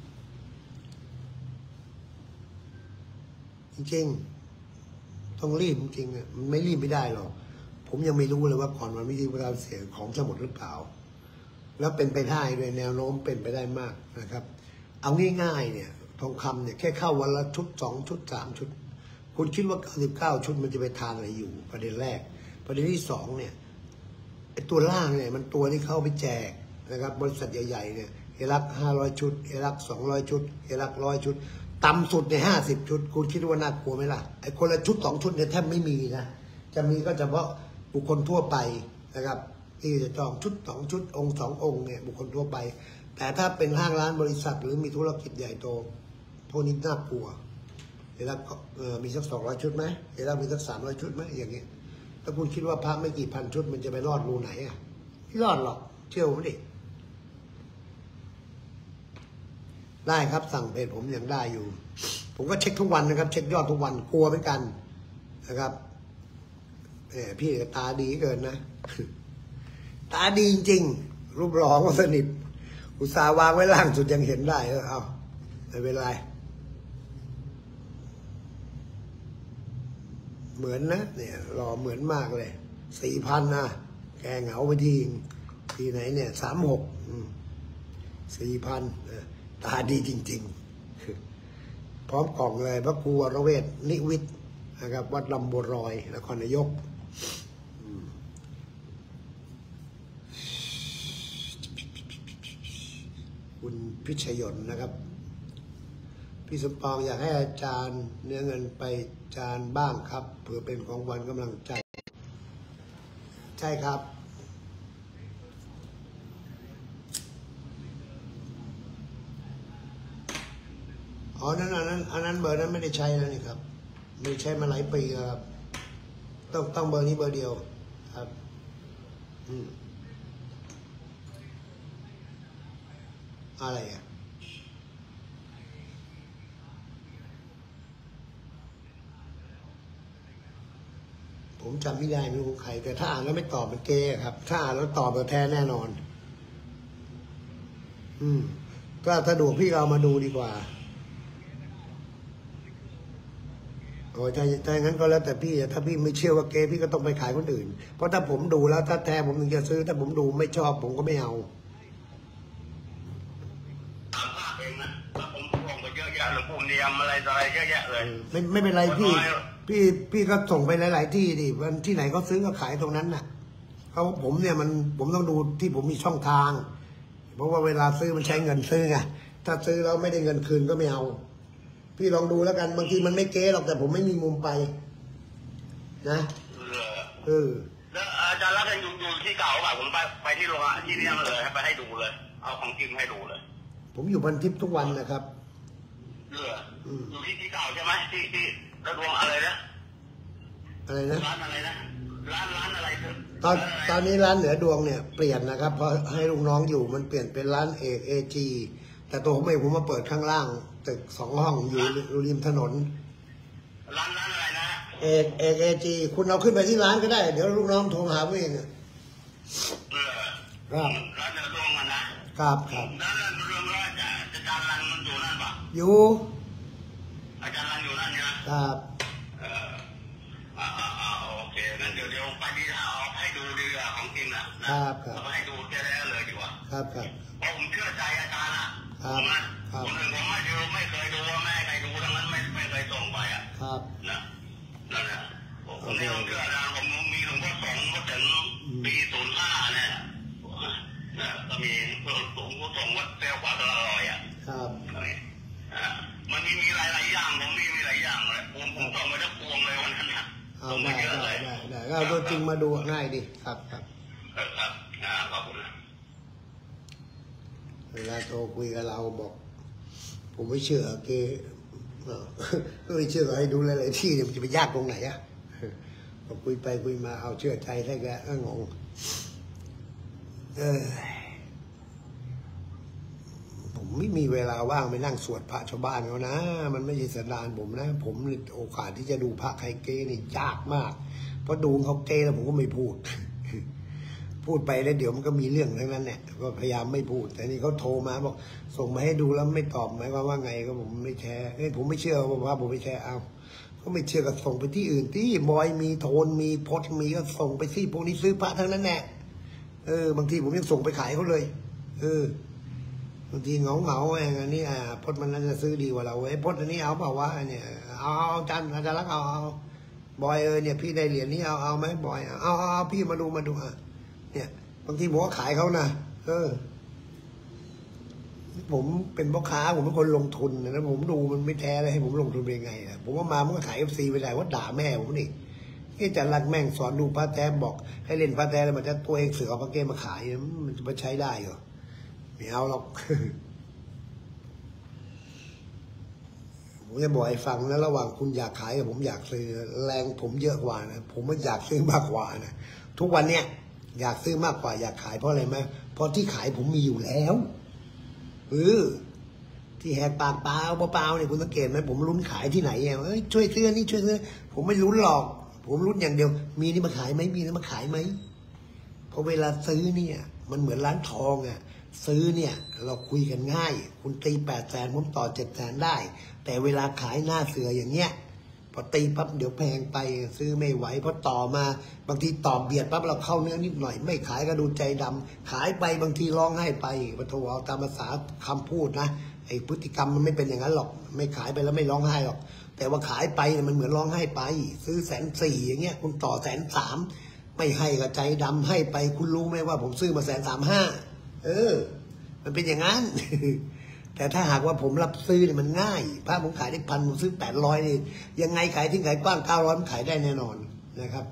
จริงๆต้องรีบจริงๆมันไม่รีบไม่ได้หรอกผมยังไม่รู้เลยว่าก่อนวันพิธีการเสียของจะหมดหรือเปล่าแล้วเป็นไปได้ด้วยแนวโน้มเป็นไปได้มากนะครับเอาง่ายๆเนี่ยทองคำเนี่ยแค่เข้าวันละชุด2 ชุด 3 ชุดคุณคิดว่า99 ชุดมันจะไปทานอะไรอยู่ประเด็นแรกประเด็นที่2เนี่ยไอ้ตัวล่างเนี่ยมันตัวที่เข้าไปแจกนะครับบริษัทใหญ่ๆเนี่ยเอรัก500 ชุดเอรัก200 ชุดเอรัก100 ชุดต่ำสุดใน50 ชุดคุณคิดว่าน่ากลัวไหมล่ะไอ้คนละชุด2 ชุดเนี่ยแทบไม่มีนะจะมีก็เฉพาะบุคคลทั่วไปนะครับที่จะจองชุด2 ชุดองค์2 องค์เนี่ยบุคคลทั่วไปแต่ถ้าเป็นห้างร้านบริษัทหรือมีธุรกิจใหญ่โตพวกนี้น่ากลัวเอรักมีสัก200 ชุดไหมเอรักมีสัก300 ชุดไหมอย่างเงี้ยถ้าคุณคิดว่าพระไม่กี่พันชุดมันจะไปรอดรูไหนอ่ะไม่รอดหรอกเชื่อผมดิได้ครับสั่งเพจผมยังได้อยู่ผมก็เช็คทุกวันนะครับเช็คยอดทุกวันกลัวเหมือนกันนะครับพี่ตาดีเกินนะตาดีจริงรูปหล่อก็สนิทอุตส่าห์วางไว้ล่างสุดยังเห็นได้เอาไม่เป็นไรเหมือนนะเนี่ยหล่อเหมือนมากเลย4,000นะแกเหงาไปทีไหนเนี่ย36 4,000ตาดีจริงๆพร้อมกล่องเลยพระครูวรเวทนิวิทย์นะครับวัดลำบัวรอยนครนายกคุณพิชยนต์นะครับพี่สมปองอยากให้อาจารย์เนื้อเงินไปจานบ้างครับเผื่อเป็นของวันกำลังใจใช่ครับอ๋ออันนั้นเบอร์นั้นไม่ได้ใช้แล้วนี่ครับไม่ได้ใช้มาหลายปีแล้วครับต้องเบอร์นี้เบอร์เดียวครับอะไรอ่ะผมจำไม่ได้ไม่รู้ใครแต่ถ้าอ่านแล้วไม่ตอบเป็นเกย์ครับถ้าอ่านแล้วตอบแบบแท้แน่นอนก็สะดวกพี่เรามาดูดีกว่าโอ้ยถ้างั้นก็แล้วแต่พี่ถ้าพี่ไม่เชื่อว่าเกย์พี่ก็ต้องไปขายคนอื่นเพราะถ้าผมดูแล้วถ้าแท้ผมถึงจะซื้อถ้าผมดูไม่ชอบผมก็ไม่เอาผมส่งไปเยอะแยะหลวงปู่เนียมอะไรต่ออะไรเยอะแยะเลยไม่เป็นไรพี่ก็ส่งไปหลายๆที่ดิมันที่ไหนเขาซื้อก็ขายตรงนั้นน่ะเขาผมเนี่ยผมต้องดูที่ผมมีช่องทางเพราะว่าเวลาซื้อมันใช้เงินซื้อไงถ้าซื้อแล้วไม่ได้เงินคืนก็ไม่เอาพี่ลองดูแล้วกันบางทีมันไม่เก๊หรอกแต่ผมไม่มีมุมไปนะแล้วอาจารย์รักยังอยู่ที่เก่าป่ะผมไปที่โรงงานที่นี่เลยไปให้ดูเลยเอาของจริงให้ดูเลยผมอยู่พันทิพย์ทุกวันนะครับอยู่ที่เก่าใช่ไหมที่ระดวงอะไรนะร้านอะไรนะร้านอะไรตอนนี้ร้านเหนือดวงเนี่ยเปลี่ยนนะครับเพราะให้ลูกน้องอยู่มันเปลี่ยนเป็นร้านเอกAGแต่ตัวผมเองผมมาเปิดข้างล่างตึก2 ห้องอยู่ริมถนนร้านอะไรนะเอกAGคุณเอาขึ้นไปที่ร้านก็ได้เดี๋ยวลูกน้องโทรหาเองครับร้านเหนือดวงนะครับร้านเหนือดวงอาจารย์รันมันอยู่นั่นปะอยู่อาจารย์รันอยู่นั่นครับโอเคงั้นเดี๋ยวไปดีเอาให้ดูดีของจริงนะครับให้ดูแค่แล้วเลยดีกว่าครับเพราะผมเชื่อใจอาจารย์คนอื่นผมไม่เคยดูว่าแม่ใครดูทั้งนั้นไม่เคยส่งไปครับนั่นแหละผมนี่ผมเชื่ออาจารย์ผมมีหลวงพ่อสงฆ์มาถึงปี05เนี่ยก็มีหลวงพ่อสงฆ์วัดเซลล์วัดละลอยครับมันมีหลายอย่างผมมีหลายอย่างเลยผมส่งไปทั้งพวงเลยวันนั้นเอาได้ก็เอาตัวจริงมาดูง่ายดีครับขอบคุณเวลาโทรคุยกับเราบอกผมไม่เชื่อเกไม่เชื่อให้ดูหลายๆที่มันจะไปยากตรงไหนพอคุยไปคุยมาเอาเชื่อใจแท้แกงงผมไม่มีเวลาว่างไปนั่งสวดพระชาวบ้านเขานะมันไม่ใช่สันดานผมนะผมโอกาสที่จะดูพระใครเก้นี่ยากมากเพราะดูเขาเก้แล้วผมก็ไม่พูดไปแล้วเดี๋ยวมันก็มีเรื่องทั้งนั้นเนี่ยก็พยายามไม่พูดแต่นี่เขาโทรมาบอกส่งมาให้ดูแล้วไม่ตอบหมายความว่าไงก็ผมไม่แชร์ผมไม่เชื่อว่าผมไม่แชร์เอาก็ไม่เชื่อก็ส่งไปที่อื่นที่บอยมีโทนมีพจน์มีก็ส่งไปที่พวกนี้ซื้อพระทั้งนั้นแหละบางทีผมยังส่งไปขายเขาเลยบางทีเงาอย่างนี้พจน์มันน่าจะซื้อดีกว่าเราพจน์อันนี้เอาเปล่าวะเนี่ยเอาอาจารย์รักเอาบอยเนี่ยพี่ได้เหรียญนี้เอาไหมบอยเอาพี่มาดูเนี่ยบางทีผมก็ขายเขานะผมเป็นพ่อค้าผมเป็นคนลงทุนนะผมดูมันไม่แท้เลยให้ผมลงทุนเป็นไงผมว่ามามันก็ขายFCไปได้ว่าด่าแม่ผมนี่ที่จะรักแม่งสอนดูพระแท้บอกให้เล่นพระแท้แล้วมันจะตัวเองเสือเอาพระเกมมาขายมันจะมาใช้ได้เหรอไม่เอาหรอกผมจะบอกให้ฟังนะระหว่างคุณอยากขายกับผมอยากซื้อแรงผมเยอะกว่านะผมไม่อยากซื้อมากกว่านะทุกวันเนี้ยอยากซื้อมากกว่าอยากขายเพราะอะไรไหมเพราะที่ขายผมมีอยู่แล้วที่แหกปากเปล่าเนี่ยคุณสังเกตไหมผมลุ้นขายที่ไหนช่วยซื้อนี่ช่วยซื้อผมไม่ลุ้นหรอกผมลุ้นอย่างเดียวมีนี่มาขายไหมมีนี่มาขายไหมเพราะเวลาซื้อเนี่ยมันเหมือนร้านทองซื้อเนี่ยเราคุยกันง่ายคุณตี800,000ผมต่อ700,000ได้แต่เวลาขายหน้าเสืออย่างเงี้ยพอตีปั๊บเดี๋ยวแพงไปซื้อไม่ไหวเพราะต่อมาบางทีต่อเบียดปั๊บเราเข้าเนื้อนิดหน่อยไม่ขายก็ดูใจดำขายไปบางทีร้องไห้ไปปะโถเอาตามภาษาคำพูดนะไอ้พฤติกรรมมันไม่เป็นอย่างนั้นหรอกไม่ขายไปแล้วไม่ร้องไห้หรอกแต่ว่าขายไปมันเหมือนร้องไห้ไปซื้อ140,000อย่างเงี้ยคุณต่อ130,000ไม่ให้ก็ใจดำให้ไปคุณรู้ไหมว่าผมซื้อมา135,000 มันเป็นอย่างนั้น แต่ถ้าหากว่าผมรับซื้อเนี่ยมันง่ายพระผมขายได้1,000ผมซื้อ800นี่ยังไงขายทิ้งขายกว้าง900มันขายได้แน่นอนนะครับ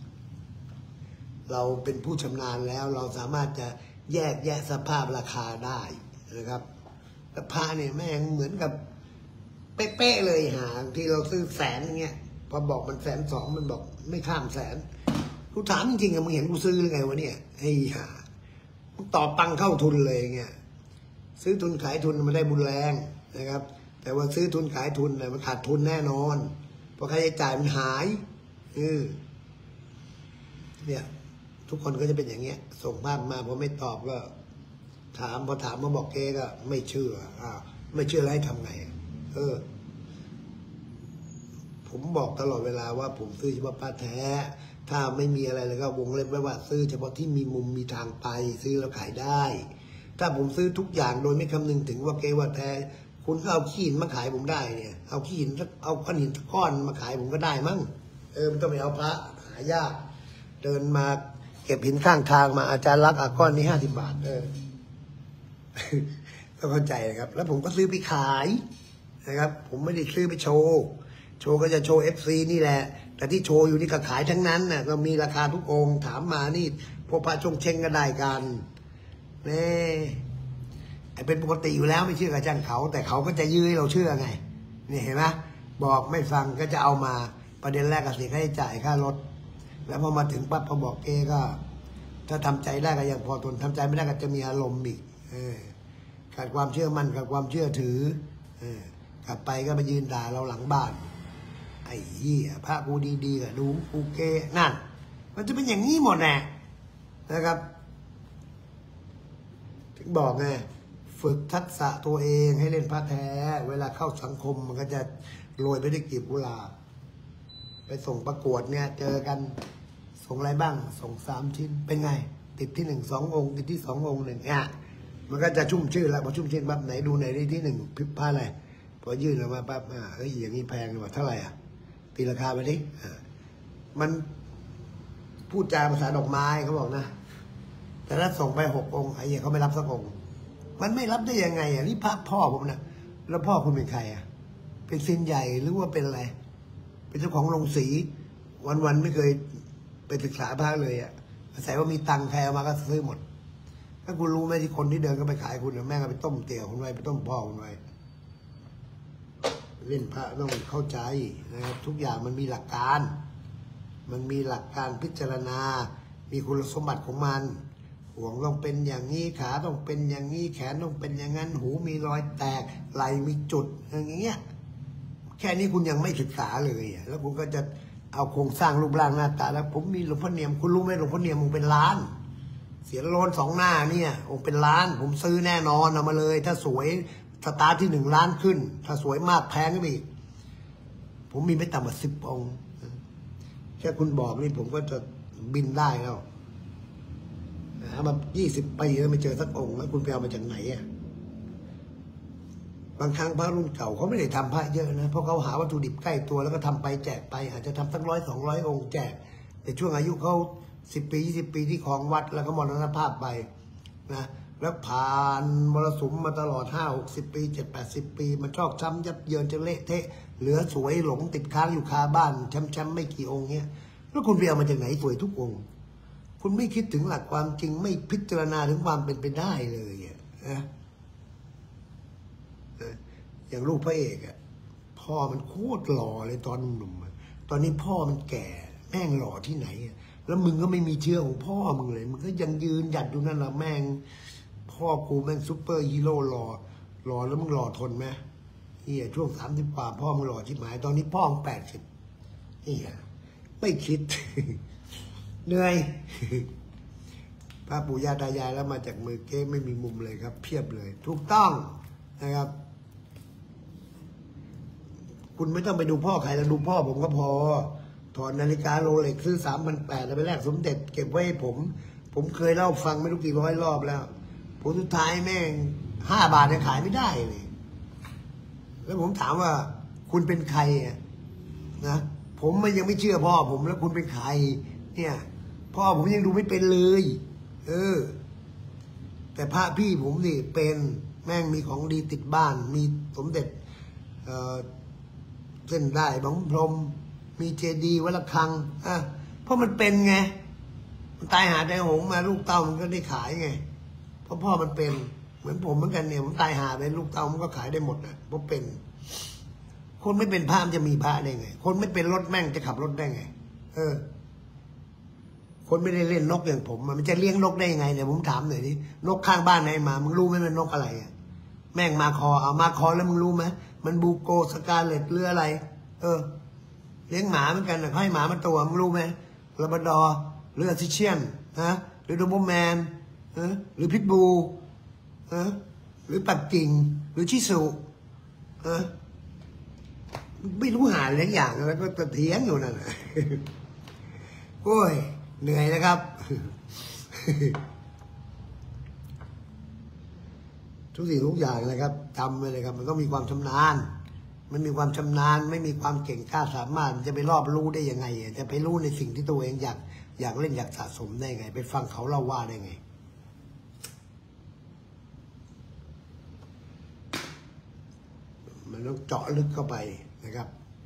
เราเป็นผู้ชำนาญแล้วเราสามารถจะแยกแยะสภาพราคาได้นะครับแต่พระเนี่ยแม่งเหมือนกับเป๊ะๆเลยหาที่เราซื้อแสนอย่างเงี้ยพอบอกมัน120,000มันบอกไม่ข้ามแสนกูถามจริงๆอะมึงเห็นกูซื้อหรือไงวะเนี่ยไอ้ห่ามึงต่อตังเข้าทุนเลยเงี้ยซื้อทุนขายทุนมันได้บุญแรงนะครับ แต่ว่าซื้อทุนขายทุนเนี่ยมันขาดทุนแน่นอนเพราะค่าใช้จ่ายมันหายเนี่ยทุกคนก็จะเป็นอย่างเงี้ยส่งภาพมาพอไม่ตอบก็ถามพอถามมาบอกเก๊ก็ไม่เชื่อไม่เชื่อแล้วให้ทำไงผมบอกตลอดเวลาว่าผมซื้อเฉพาะพระแท้ถ้าไม่มีอะไรเลยก็วงเล็บไว้ว่าซื้อเฉพาะที่มีมุมมีทางไปซื้อแล้วขายได้ถ้าผมซื้อทุกอย่างโดยไม่คำนึงถึงว่าเก๊ว่าแท้คุณก็เอาขี้หินมาขายผมได้เนี่ยเอาขี้หินเอาก้อนหินก้อนมาขายผมก็ได้มั้งมันต้องไปเอาพระหายากเดินมาเก็บหินข้างทางมาอาจารย์รักก้อนนี้50 บาทก็เข้าใจนะครับแล้วผมก็ซื้อไปขายนะครับผมไม่ได้ซื้อไปโชว์ก็จะโชว์ FC นี่แหละแต่ที่โชว์อยู่นี่ก็ขายทั้งนั้นน่ะก็มีราคาทุกองค์ถามมานี่พวกพระชงเชงก็ได้กันนี่เป็นปกติอยู่แล้วไม่เชื่อกับจ้างเขาแต่เขาก็จะยื้อให้เราเชื่อไงนี่เห็นไหมบอกไม่ฟังก็จะเอามาประเด็นแรกก็เสียค่าใช้จ่ายค่ารถแล้วพอมาถึงปั๊บพอบอกเอก็ถ้าทำใจได้ก็ยังพอทนทำใจไม่ได้ก็จะมีอารมณ์อีกขาดความเชื่อมั่นขาดความเชื่อถือกลับไปก็มายืนด่าเราหลังบ้านไอ้เหี้ยพระกูดีๆก็ดูกูเกนั่นมันจะเป็นอย่างนี้หมดแน่นะครับถึงบอกไงฝึกทักษะตัวเองให้เล่นพระแท้เวลาเข้าสังคมมันก็จะโรยไปด้วยกลีบกุหลาบไปส่งประกวดเนี่ยเจอกันส่งอะไรบ้างส่ง3 ชิ้นเป็นไงติดที่1 2 องค์ติดที่2 องค์1มันก็จะชุ่มชื่นแล้วพอชุ่มชื่นปั๊บไหนดูไหนที่1พิพาอะไรพอยื่นออกมาปั๊บอย่างนี้แพงเลยว่าเท่าไหร่ตีราคาไปดิมันพูดจาภาษาดอกไม้เขาบอกนะแต่ถ้าส่งไป6 องค์ไอ้เหี้ยเขาไม่รับสักองค์มันไม่รับได้ยังไงนี่พระพ่อผมนะแล้วพ่อคุณเป็นใครเป็นซินใหญ่หรือว่าเป็นอะไรเป็นเจ้าของโรงสีวันไม่เคยไปศึกษาพระเลยอาศัยว่ามีตังค์แพรมาก็ซื้อหมดถ้าคุณรู้ไหมที่คนที่เดินก็ไปขายคุณแม่ก็ไปต้มเตี๋ยวคุณไว้ไปต้มพ่อคุณไว้เล่นพระต้องเข้าใจนะครับทุกอย่างมันมีหลักการพิจารณามีคุณสมบัติของมันห่วงต้องเป็นอย่างนี้ขาต้องเป็นอย่างนี้แขนต้องเป็นอย่างนั้นหูมีรอยแตกไหล่มีจุดอย่างเงี้ยแค่นี้คุณยังไม่ศึกษาเลยแล้วคุณก็จะเอาโครงสร้างรูปร่างหน้าตาแล้วผมมีหลวงพ่อเนียมคุณรู้ไหมหลวงพ่อเนียมมึงเป็นล้านเสียโลน2 หน้าเนี่ยองค์เป็นล้านผมซื้อแน่นอนเอามาเลยถ้าสวยสตาร์ทที่1 ล้านขึ้นถ้าสวยมากแพงก็มีผมมีไม่ต่ำกว่า10 องค์แค่คุณบอกนี่ผมก็จะบินได้แล้วมา20 ปีแล้วไม่เจอสักองค์แล้วคุณไปเอามาจากไหนบางครั้งพระรุ่นเก่าเขาไม่ได้ทำพระเยอะนะเพราะเขาหาวัตถุดิบใกล้ตัวแล้วก็ทำไปแจกไปอาจจะทำสัก100 200 องค์แจกแต่ช่วงอายุเขา10 ปี 20 ปีที่ของวัดแล้วก็มรณภาพไปนะแล้วผ่านมรสุมมาตลอด50-60 ปี70-80 ปีมันชอกช้ำยับเยินจะเละเทะเหลือสวยหลงติดค้างอยู่คาบ้านช้ำไม่กี่องค์เนี้ยแล้วคุณไปเอามาจากไหนสวยทุกองค์คุณไม่คิดถึงหลักความจริงไม่พิจารณาถึงความเป็นไปได้เลยนะอย่างลูกพระเอกพ่อมันโคตรหล่อเลยตอนหนุ่มตอนนี้พ่อมันแก่แม่งหล่อที่ไหนแล้วมึงก็ไม่มีเชื้อของพ่อมึงเลยมึงก็ยังยืนหยัดอยู่นั่นแหละแม่งพ่อกูแม่งซุปเปอร์ฮีโร่หล่อแล้วมึงหล่อทนไหมช่วง30 กว่าพ่อมึงหล่อชิบหายตอนนี้พ่อมึง80ไม่คิดเหนื่อยพระปู่ย่าตายายแล้วมาจากมือเก้ไม่มีมุมเลยครับเพียบเลยถูกต้องนะครับคุณไม่ต้องไปดูพ่อใครแล้วดูพ่อผมก็พอถอดนาฬิกาโรเล็กซื้อ3,800แล้วไปแลกสมเด็จเก็บไว้ให้ผมเคยเล่าฟังไม่รู้กี่ร้อยรอบแล้วผลสุดท้ายแม่ง5 บาทเนี่ยขายไม่ได้เลยแล้วผมถามว่าคุณเป็นใครนะผมมันยังไม่เชื่อพ่อผมแล้วคุณเป็นใครเนี่ยพ่อผมยังดูไม่เป็นเลยแต่พระพี่ผมนี่เป็นแม่งมีของดีติดบ้าน มีสมเด็จเส้นได้บังพรมมีเจดีย์วัดระฆังเพราะมันเป็นไงมันตายหาใจหงมาลูกเต้ามันก็ได้ขายไงเพราะพ่อมันเป็นเหมือนผมเหมือนกันเนี่ยผมตายหาไปลูกเต้ามันก็ขายได้หมดนะเพราะเป็นคนไม่เป็นพระมันจะมีพระได้ไงคนไม่เป็นรถแม่งจะขับรถได้ไงคนไม่ได้เล่นนกอย่างผมมันจะเลี้ยงนกได้ยังไงเนี่ยผมถามหน่อยดินกข้างบ้านไหนมามึงรู้ไหมมันนกอะไรแม่งมาคอเอามาคอแล้วมึงรู้ไหมมันบูโกสกาเลตหรืออะไรเลี้ยงหมาเหมือนกันนะให้หมามาตัวมึงรู้ไหมลาบราดอร์หรืออาซิเชียนหรือโดโบแมนหรือพิทบูหรือปักกิ่งหรือชิสุไม่รู้หาอะไรอย่างแล้วก็เถียงอยู่นั่นโอ้ยเหนื่อยนะครับทุกสิ่งทุกอย่างนะครับจำไว้เลยครับมันต้องมีความชำนาญมันมีความชำนาญไม่มีความเก่งกล้าสามารถจะไปรอบรู้ได้ยังไงจะไปรู้ในสิ่งที่ตัวเองอยากเล่นอยากสะสมได้ไงไปฟังเขาเล่าว่าได้ไงมันต้องเจาะลึกเข้าไปนะครับ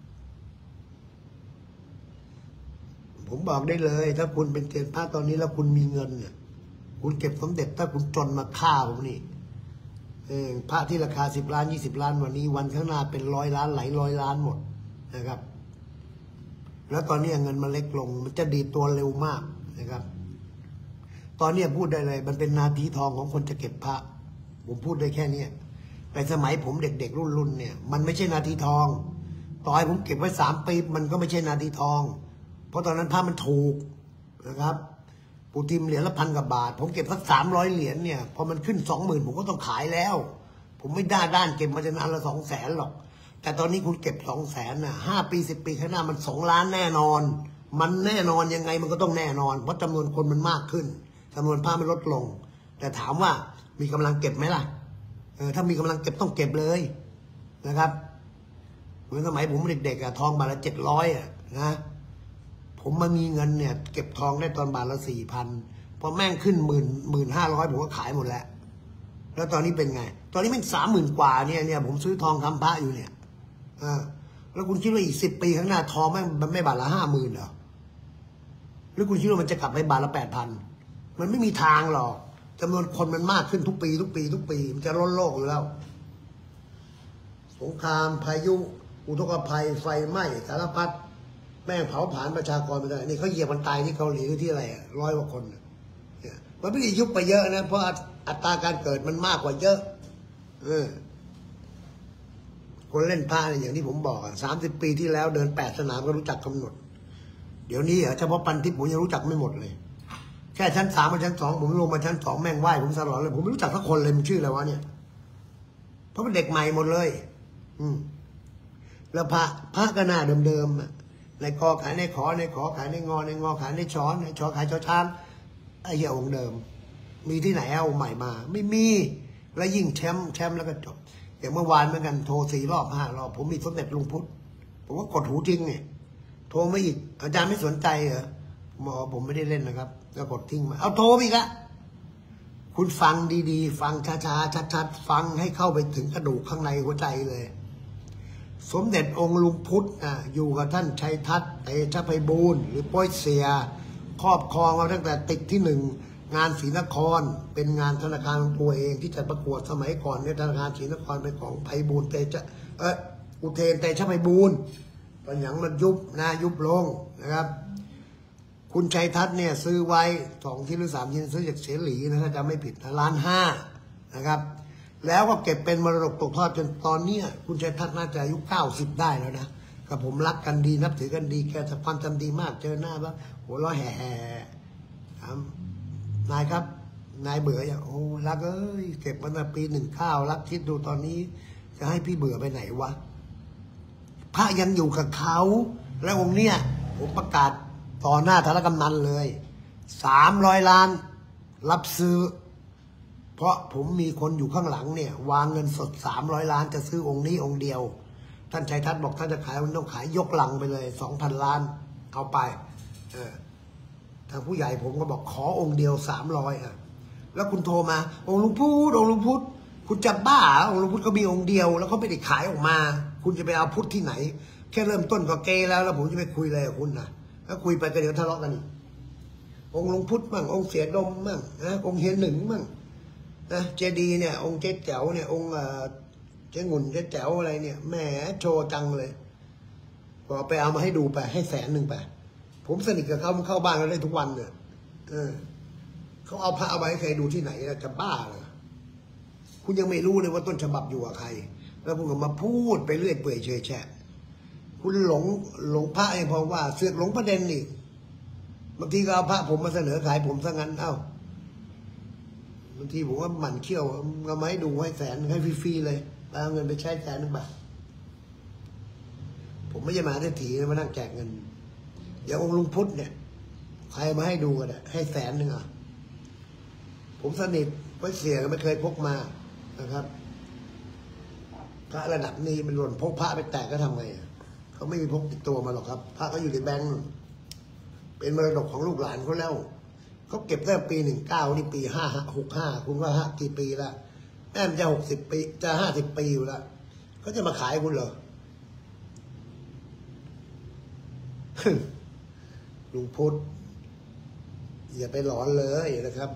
ผมบอกได้เลยถ้าคุณเป็นเซียนพระตอนนี้แล้วคุณมีเงินเนี่ยคุณเก็บสมเด็จถ้าคุณจนมาฆ่าผมนี่พระที่ราคา10 ล้าน20 ล้านวันนี้วันข้างหน้าเป็น100 ล้านหลาย100 ล้านหมดนะครับแล้วตอนนี้เงินมันเล็กลงมันจะดีตัวเร็วมากนะครับตอนนี้พูดได้เลยมันเป็นนาทีทองของคนจะเก็บพระผมพูดได้แค่นี้แต่สมัยผมเด็กๆรุ่นเนี่ยมันไม่ใช่นาทีทองต่อให้ผมเก็บไว้3 ปีมันก็ไม่ใช่นาทีทองเพราะตอนนั้นพระมันถูกนะครับปูทิมเหรียญละ1,000 กว่าบาทผมเก็บสัก300 เหรียญเนี่ยพอมันขึ้น 20,000ผมก็ต้องขายแล้วผมไม่ด้านเก็บมาจะนานละ200,000หรอกแต่ตอนนี้คุณเก็บ200,000น่ะ5 ปี 10 ปีข้างหน้ามัน2 ล้านแน่นอนมันแน่นอนยังไงมันก็ต้องแน่นอนเพราะจำนวนคนมันมากขึ้นจำนวนพระมันลดลงแต่ถามว่ามีกำลังเก็บไหมล่ะถ้ามีกำลังเก็บต้องเก็บเลยนะครับเหมือนสมัยผมเด็กๆทองบาทละ700นะผมมามีเงินเนี่ยเก็บทองได้ตอนบาทละ4,000พอแม่งขึ้น15,000ผมก็ขายหมดแล้วแล้วตอนนี้เป็นไงตอนนี้แม่ง30,000 กว่าเนี่ยผมซื้อทองคำพระอยู่เนี่ยแล้วคุณคิดว่าอีก10 ปีข้างหน้าทองแม่งไม่บาทละ50,000เหรอหรือคุณคิดว่ามันจะกลับไปบาทละ8,000มันไม่มีทางหรอกจำนวนคนมันมากขึ้นทุกปีมันจะล้นโลกอยู่แล้วสงครามพายุอุทกภัยไฟไหม้สารพัดแม่งเผาผลาญประชากรไปเลยนี่เขาเหยียบมันตายที่เกาหลีที่อะไร100 กว่าคนเนี่ยมันไม่ได้ยุบไปเยอะนะเพราะอัตราการเกิดมันมากกว่าเยอะคนเล่นพระเนี่ยอย่างที่ผมบอก30 ปีที่แล้วเดิน8 สนามก็รู้จักกำหนดเดี๋ยวนี้เฉพาะปันทิพย์ผมยังรู้จักไม่หมดเลยแค่ชั้น3มาชั้น2ผมลงมาชั้น2แม่งไหว้ผมตลอดเลยผมไม่รู้จักสักคนเลยมันชื่ออะไรวะเนี่ยเพราะมันเด็กใหม่หมดเลยแล้วพระก็หน้าเดิมๆในกอขายในขอในขอขายในงอในงอขายในช้อนในช้อขายช้อช้างไอ้เหี้ยองค์เดิมมีที่ไหนเอาใหม่มาไม่มีแล้วยิ่งแชมป์แล้วก็จบอย่างเมื่อวานเหมือนกันโทร4 รอบ5 รอบผมมีสมเด็จลุงพุทธผมก็กดหูจริงเนี่ยโทรไม่อีกอาจารย์ไม่สนใจเหรอผมไม่ได้เล่นนะครับแล้วกดทิ้งมาเอาโทรอีกละคุณฟังดีๆฟังช้าๆชัดๆฟังให้เข้าไปถึงกระดูกข้างในหัวใจเลยสมเด็จองค์ลุงพุทธอยู่กับท่านชัยทัศน์เตชะไพบูลย์หรือป้อยเสียครอบครองมาตั้งแต่ติดที่1งานศรีนครเป็นงานธนาคารของตัวเองที่จัดประกวดสมัยก่อนเนี่ยธนาคารศรีนครเป็นของไพบูลย์อุเทนเตชะไพบูลย์ตอนหลังมันยุบลงนะครับคุณชัยทัศน์เนี่ยซื้อไว้2 ชิ้นหรือ3 ชิ้นซื้อจากเสรีนะถ้าจำไม่ผิด1.5 ล้านนะครับแล้วก็เก็บเป็นมรดกตกทอดจนตอนนี้คุณชัยทัศน์น่าจะอายุ90ได้แล้วนะกับผมรักกันดีนับถือกันดีแกจะความจำดีมากเจอหน้าบ้างหัวเราะแห่นายครับนายเบื่ออย่างโอ้รักเก็บมาตั้งปี19รักคิดดูตอนนี้จะให้พี่เบื่อไปไหนวะพระยังอยู่กับเขาแล้วองค์เนี้ยผมประกาศต่อหน้าธารกำนันเลย300 ล้านรับซื้อเพราะผมมีคนอยู่ข้างหลังเนี่ยวางเงินสด300 ล้านจะซื้อองค์นี้องค์เดียวท่านชัยทัศน์บอกท่านจะขายมันต้องขายยกลังไปเลย 2,000 ล้านเอาไปทางผู้ใหญ่ผมก็บอกขอองค์เดียว300 แล้วคุณโทรมาองค์หลวงพุธองค์หลวงพุธคุณจะบ้าองค์หลวงพุธก็มีองค์เดียวแล้วเขาไม่ได้ขายออกมาคุณจะไปเอาพุทธที่ไหนแค่เริ่มต้นก็เกแล้วผมจะไปคุยอะไรกับคุณนะถ้าคุยไปก็เดี๋ยวทะเลาะกันอีกองค์หลวงพุธมั่งองค์เสียดมมั่งนะองค์เฮียหนึ่งมั่งนะเจดีเนี่ยองค์เจ๊แจ๋วเนี่ยองค์เจ๊งุ่นเจ๊แจ๋วอะไรเนี่ยแหมโชว์จังเลยบอกไปเอามาให้ดูไปให้100,000ไปผมสนิทกับเขาเข้าบ้านกันได้ทุกวันเนี่ยเขาเอาพระเอาไปให้ใครดูที่ไหนจะบ้าเหรอคุณยังไม่รู้เลยว่าต้นฉบับอยู่กับใครแล้วคุณก็มาพูดไปเรื่อยเปื่อยเฉยแฉะคุณหลงพระเองเพราะว่าเสือกหลงประเด็นนี่บางทีก็เอาพระผมมาเสนอขายผมซะงั้นบางทีผมว่าหมั่นเขี้ยวเอามาให้ดูให้100,000ให้ฟรีๆเลยเอาเงินไปใช้100,000 บาทผมไม่ใช่มาได้ถีมานั่งแจกเงินอย่างองค์ลุงพุทธเนี่ยใครมาให้ดูกันให้100,000ผมสนิทเพราะเสียก็ไม่เคยพกมานะครับพระระดับนี้มันหล่นพกพระไปแตกก็ทำไงเขาไม่มีพกติดตัวมาหรอกครับพระเขาอยู่ในแบงก์เป็นมรดกของลูกหลานเขาแล้วเขาเก็บตั้งปี19นี่ปี65คุณว่ากี่ปีแล้วแม่มันจะ60 ปีจะ50 ปีอยู่แล้วเขาจะมาขายคุณเหรอลุงพุทธอย่าไปหลอนเลยนะครับ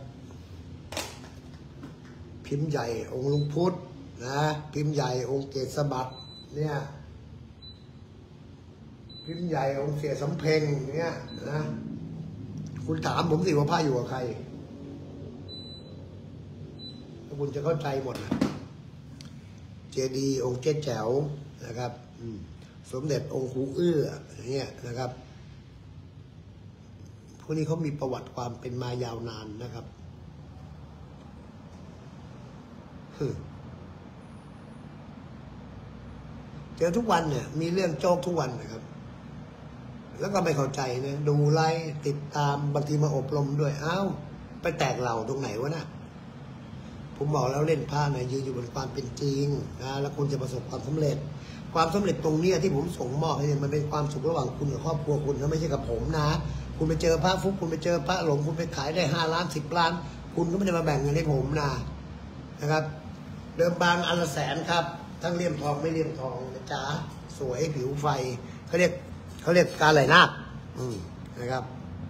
พิมพ์ใหญ่องค์ลุงพุทธนะพิมพ์ใหญ่องค์เกศบัตรเนี่ยพิมพ์ใหญ่องค์เสียสำเพ็งเนี่ยนะคุณถามผมสิว่าพระอยู่กับใครแล้วคุณจะเข้าใจหมดนะเจดีย์องค์เจ๊แจ๋วนะครับสมเด็จองค์ครูเอื้ออย่างเงี้ยนะครับพวกนี้เขามีประวัติความเป็นมายาวนานนะครับเจอทุกวันเนี่ยมีเรื่องโจ๊กทุกวันนะครับแล้วก็ไม่เข้าใจนะดูไลฟ์ติดตามบางทีมาอบรมด้วยไปแตกเหล่าตรงไหนวะนะผมบอกแล้วเล่นผ้าเนี่ยยืนอยู่บนความเป็นจริงนะแล้วคุณจะประสบความสำเร็จตรงนี้ที่ผมส่งมอบให้มันเป็นความสุขระหว่างคุณกับครอบครัวคุณนะไม่ใช่กับผมนะคุณไปเจอพระฟุกคุณไปเจอพระหลงคุณไปขายได้5 ล้าน10 ล้านคุณก็ไม่ได้มาแบ่งเงินให้ผมนะครับเดิมบางอันละ100,000ครับทั้งเลี่ยมทองไม่เลี่ยมทองนะจ๊ะสวยผิวไฟเขาเรียกการไหลนาคนะครับ